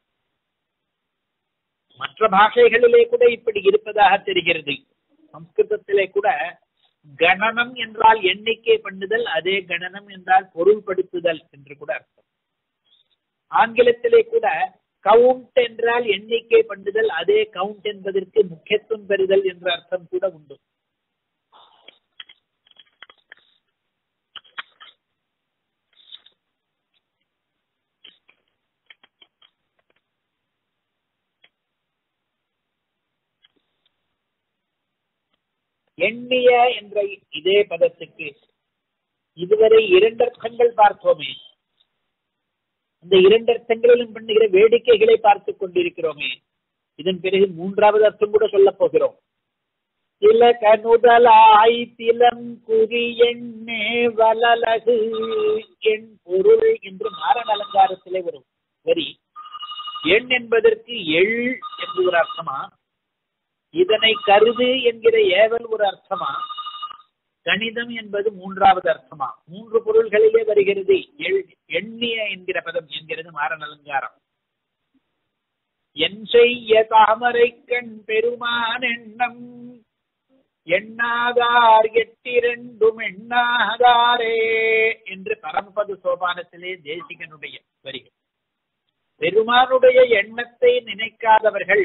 மற்ற பாஷைகளிலே கூட இப்படி இருப்பதாக தெரிகிறது. சம்ஸ்கிருதத்திலே கூட கணனம் என்றால் எண்ணிக்கை பண்ணுதல், அதே கணனம் என்றால் பொருள்படுத்துதல் என்று கூட அர்த்தம். ஆங்கிலத்திலே கூட கவுண்ட் என்றால் எண்ணிக்கை பண்ணுதல், அதே கவுண்ட் என்பதற்கு முக்கியத்துவம் பெறுதல் என்ற அர்த்தம் கூட உண்டு. எண்ணிய என்ற இதே பதத்துக்கு இதுவரை இரண்டு அர்த்தங்கள் பார்த்தோமே. அந்த இரண்டு அர்த்தங்களிலும் பண்ணுகிற வேடிக்கைகளை பார்த்துக் கொண்டிருக்கிறோமே. இதன் பிறகு மூன்றாவது அர்த்தம் கூட சொல்ல போகிறோம். திலகனுதலாய் திலம் குறி எண்ணே வலலகு என் பொருள் என்று மாரண அலங்காரத்திலே வரும் வரி. எண் என்பதற்கு எள் என்று ஒரு அர்த்தமா, இதனை கருது என்கிற ஏவல் ஒரு அர்த்தமா, கணிதம் என்பது மூன்றாவது அர்த்தமா? மூன்று பொருள்களிலே வருகிறது எண்ணிய என்கிற பதம் என்கிறது மாரண அலங்காரம். என் செய்ய தாமரை கண் பெருமான் எண்ணம் எண்ணாதார் எட்டிரண்டும் எண்ணாதாரே என்று பரமபத சோபானத்திலே தேசிகனுடைய வரிகள். பெருமானுடைய எண்ணத்தை நினைக்காதவர்கள்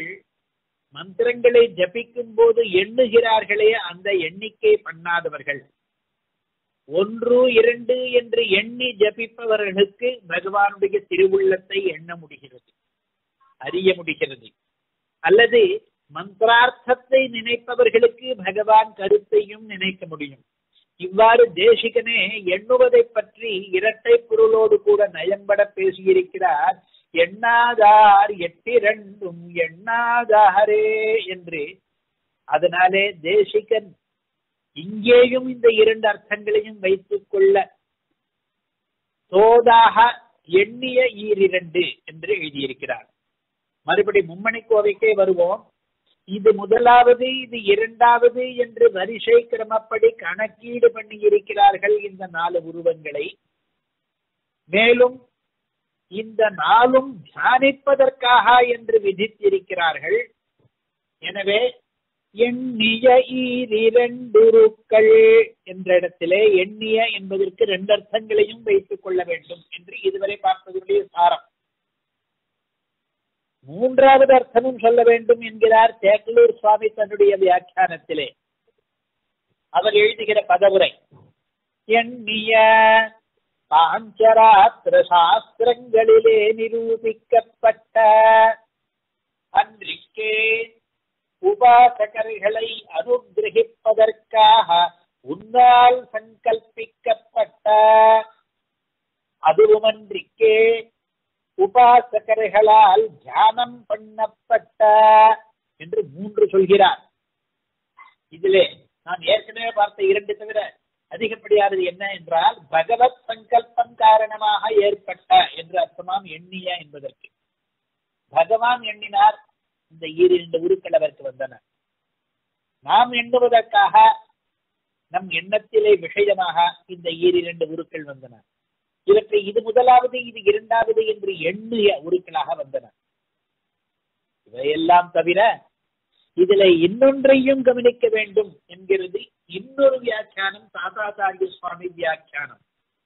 மந்திரங்களை ஜபிக்கும் போது எண்ணுகிறார்களே அந்த எண்ணிக்கை பண்ணாதவர்கள். ஒன்று இரண்டு என்று எண்ணி ஜபிப்பவர்களுக்கு பகவானுடைய திருவுள்ளத்தை எண்ண முடிகிறது, அறிய முடிகிறது. அல்லது மந்திரார்த்தத்தை நினைப்பவர்களுக்கு பகவான் கருத்தையும் நினைக்க முடியும். இவ்வாறு தேசிகனே எண்ணுவதை பற்றி இரட்டை பொருளோடு கூட நயம்பட பேசியிருக்கிறார். எண்ணாதார் எட்டிரண்டும் எண்ணாதாரே என்று. அதனாலே தேசிகன் இங்கேயும் இந்த இரண்டு அர்த்தங்களையும் வைத்துக் கொள்ள தோதாக எண்ணிய ஈரிரண்டு என்று எழுதியிருக்கிறார். மறுபடி மும்மணி கோவைக்கே வருவோம். இது முதலாவது, இது இரண்டாவது என்று வரிசை கிரமப்படி கணக்கீடு பண்ணி இருக்கிறார்கள் இந்த நாலு உருவங்களை. மேலும் இந்த நாளும் தியானிப்பதற்காக என்று விதித்திருக்கிறார்கள். எனவே எண்ணிய ஈரிரண்டுருக்கள் என்ற இடத்திலே எண்ணிய என்பதற்கு ரெண்டு அர்த்தங்களையும் வைத்துக் கொள்ள வேண்டும் என்று இதுவரை பார்ப்பதனுடைய சாரம். மூன்றாவது அர்த்தமும் சொல்ல வேண்டும் என்கிறார் சேக்கலூர் சுவாமி தன்னுடைய வியாக்கியானத்திலே. அவர் எழுதுகிற பதவுரை, எண்ணிய பாஞ்சராத்திர சாஸ்திரங்களிலே நிரூபிக்கப்பட்ட அன்றிக்கே உபாசகர்களை அனுகிரகிப்பதற்காக உன்னால் சங்கல்பிக்கப்பட்ட அதுவுமன்றிக்கே உபாசகர்களால் தியானம் பண்ணப்பட்ட என்று மூன்று சொல்கிறார். இதிலே நான் ஏற்கனவே பார்த்த இரண்டு தவிர அதிகப்படியானது என்ன என்றால் பகவத் சங்கல்பம் காரணமாக ஏற்பட்ட என்று அர்த்தமாம் எண்ணிய என்பதற்கு. பகவான் எண்ணினார், இந்த ஈரிரண்டு உருக்கள் அவருக்கு வந்தன. நாம் எண்ணுவதற்காக நம் எண்ணத்திலே விஷயமாக இந்த ஈரிரண்டு உருக்கள் வந்தன. இவற்றை இது முதலாவது இது இரண்டாவது என்று எண்ணிய உருக்களாக வந்தன. இவையெல்லாம் தவிர இதுல இன்னொன்றையும் கவனிக்க வேண்டும் என்கிறது இன்னொரு வியாக்கியானம், தாத்தாச்சாரிய சுவாமி வியாக்கியானம்.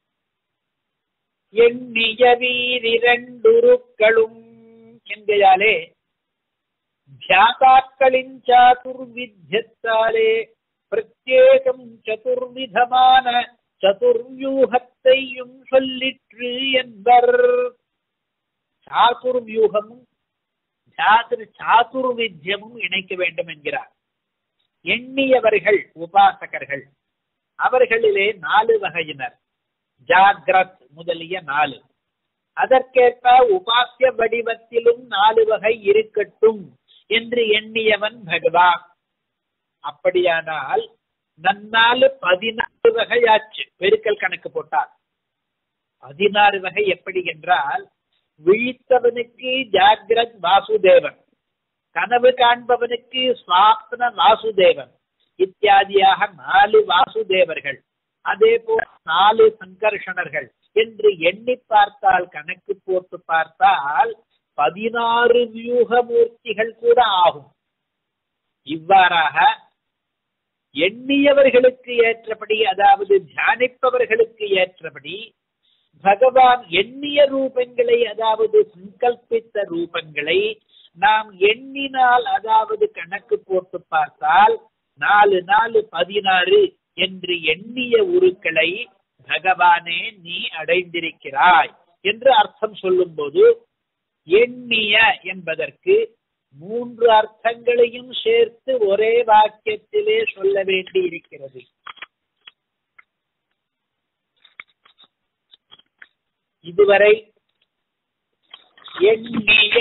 எண்ணிய வீரிரண்டுருக்களும் என்கையாலே தியாதாக்களின் சாதுர்வித்யத்தாலே பிரத்யேகம் சதுர்விதமான சதுர்வியூகத்தையும் சொல்லிற்று என்பர். சாதுர்வியூகமும் சாதுர்வித்யமும் இணைக்க வேண்டும் என்கிறார். எண்ணியவர்கள் உபாசகர்கள், அவர்களிலே நாலு வகையினர், ஜாகிரத் முதலிய நாலு. அதற்கேற்ப உபாசிய வடிவத்திலும் நாலு வகை இருக்கட்டும் என்று எண்ணியவன் பகவான். அப்படியானால் நன்னாலு பதினாறு வகையாச்சு. பெருக்கல் கணக்கு போட்டார் பதினாறு வகை. எப்படி என்றால் விழித்தவனுக்கு ஜாகிரத் வாசுதேவன், கனவு காண்பவனுக்கு ஸ்வாப்ன வாசுதேவன் இத்தியாதியாக நாலு வாசுதேவர்கள், அதே போல நாலு சங்கர்ஷணர்கள் என்று எண்ணி பார்த்தால், கணக்கு போட்டு பார்த்தால் பதினாறு வியூகமூர்த்திகள் கூட ஆகும். இவ்வாறாக எண்ணியவர்களுக்கு ஏற்றபடி, அதாவது தியானிப்பவர்களுக்கு ஏற்றபடி பகவான் எண்ணிய ரூபங்களை, அதாவது சங்கல்பித்த ரூபங்களை நாம் எண்ணினால், அதாவது கணக்கு போட்டு பார்த்தால் நாலு நாலு பதினாறு என்று எண்ணிய உருக்களை பகவானே நீ அடைந்திருக்கிறாய் என்று அர்த்தம் சொல்லும் போது எண்ணிய என்பதற்கு மூன்று அர்த்தங்களையும் சேர்த்து ஒரே வாக்கியத்திலே சொல்ல வேண்டி இருக்கிறது. இதுவரை எண்ணிய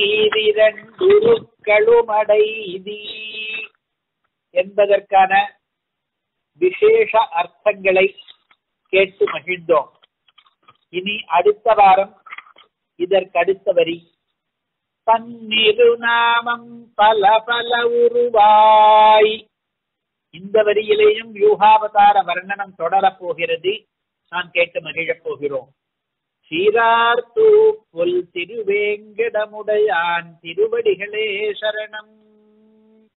ஈரிரண்டுருக்களுமடைதி என்பதற்கான விசேஷ அர்த்தங்களை கேட்டு மகிழ்ந்தோம். இனி அடுத்த வாரம் இதற்கடுத்த வரி, பன்னிரு நாமம் பல பல உருவாய். இந்த வரியிலேயும் வியூகாவதார வர்ணனம் தொடரப் போகிறது. நான் கேட்டு மகிழப் போகிறோம். சீரார்த்தூ புல் திருவேங்கடமுடையான் திருவடிகளே சரணம்.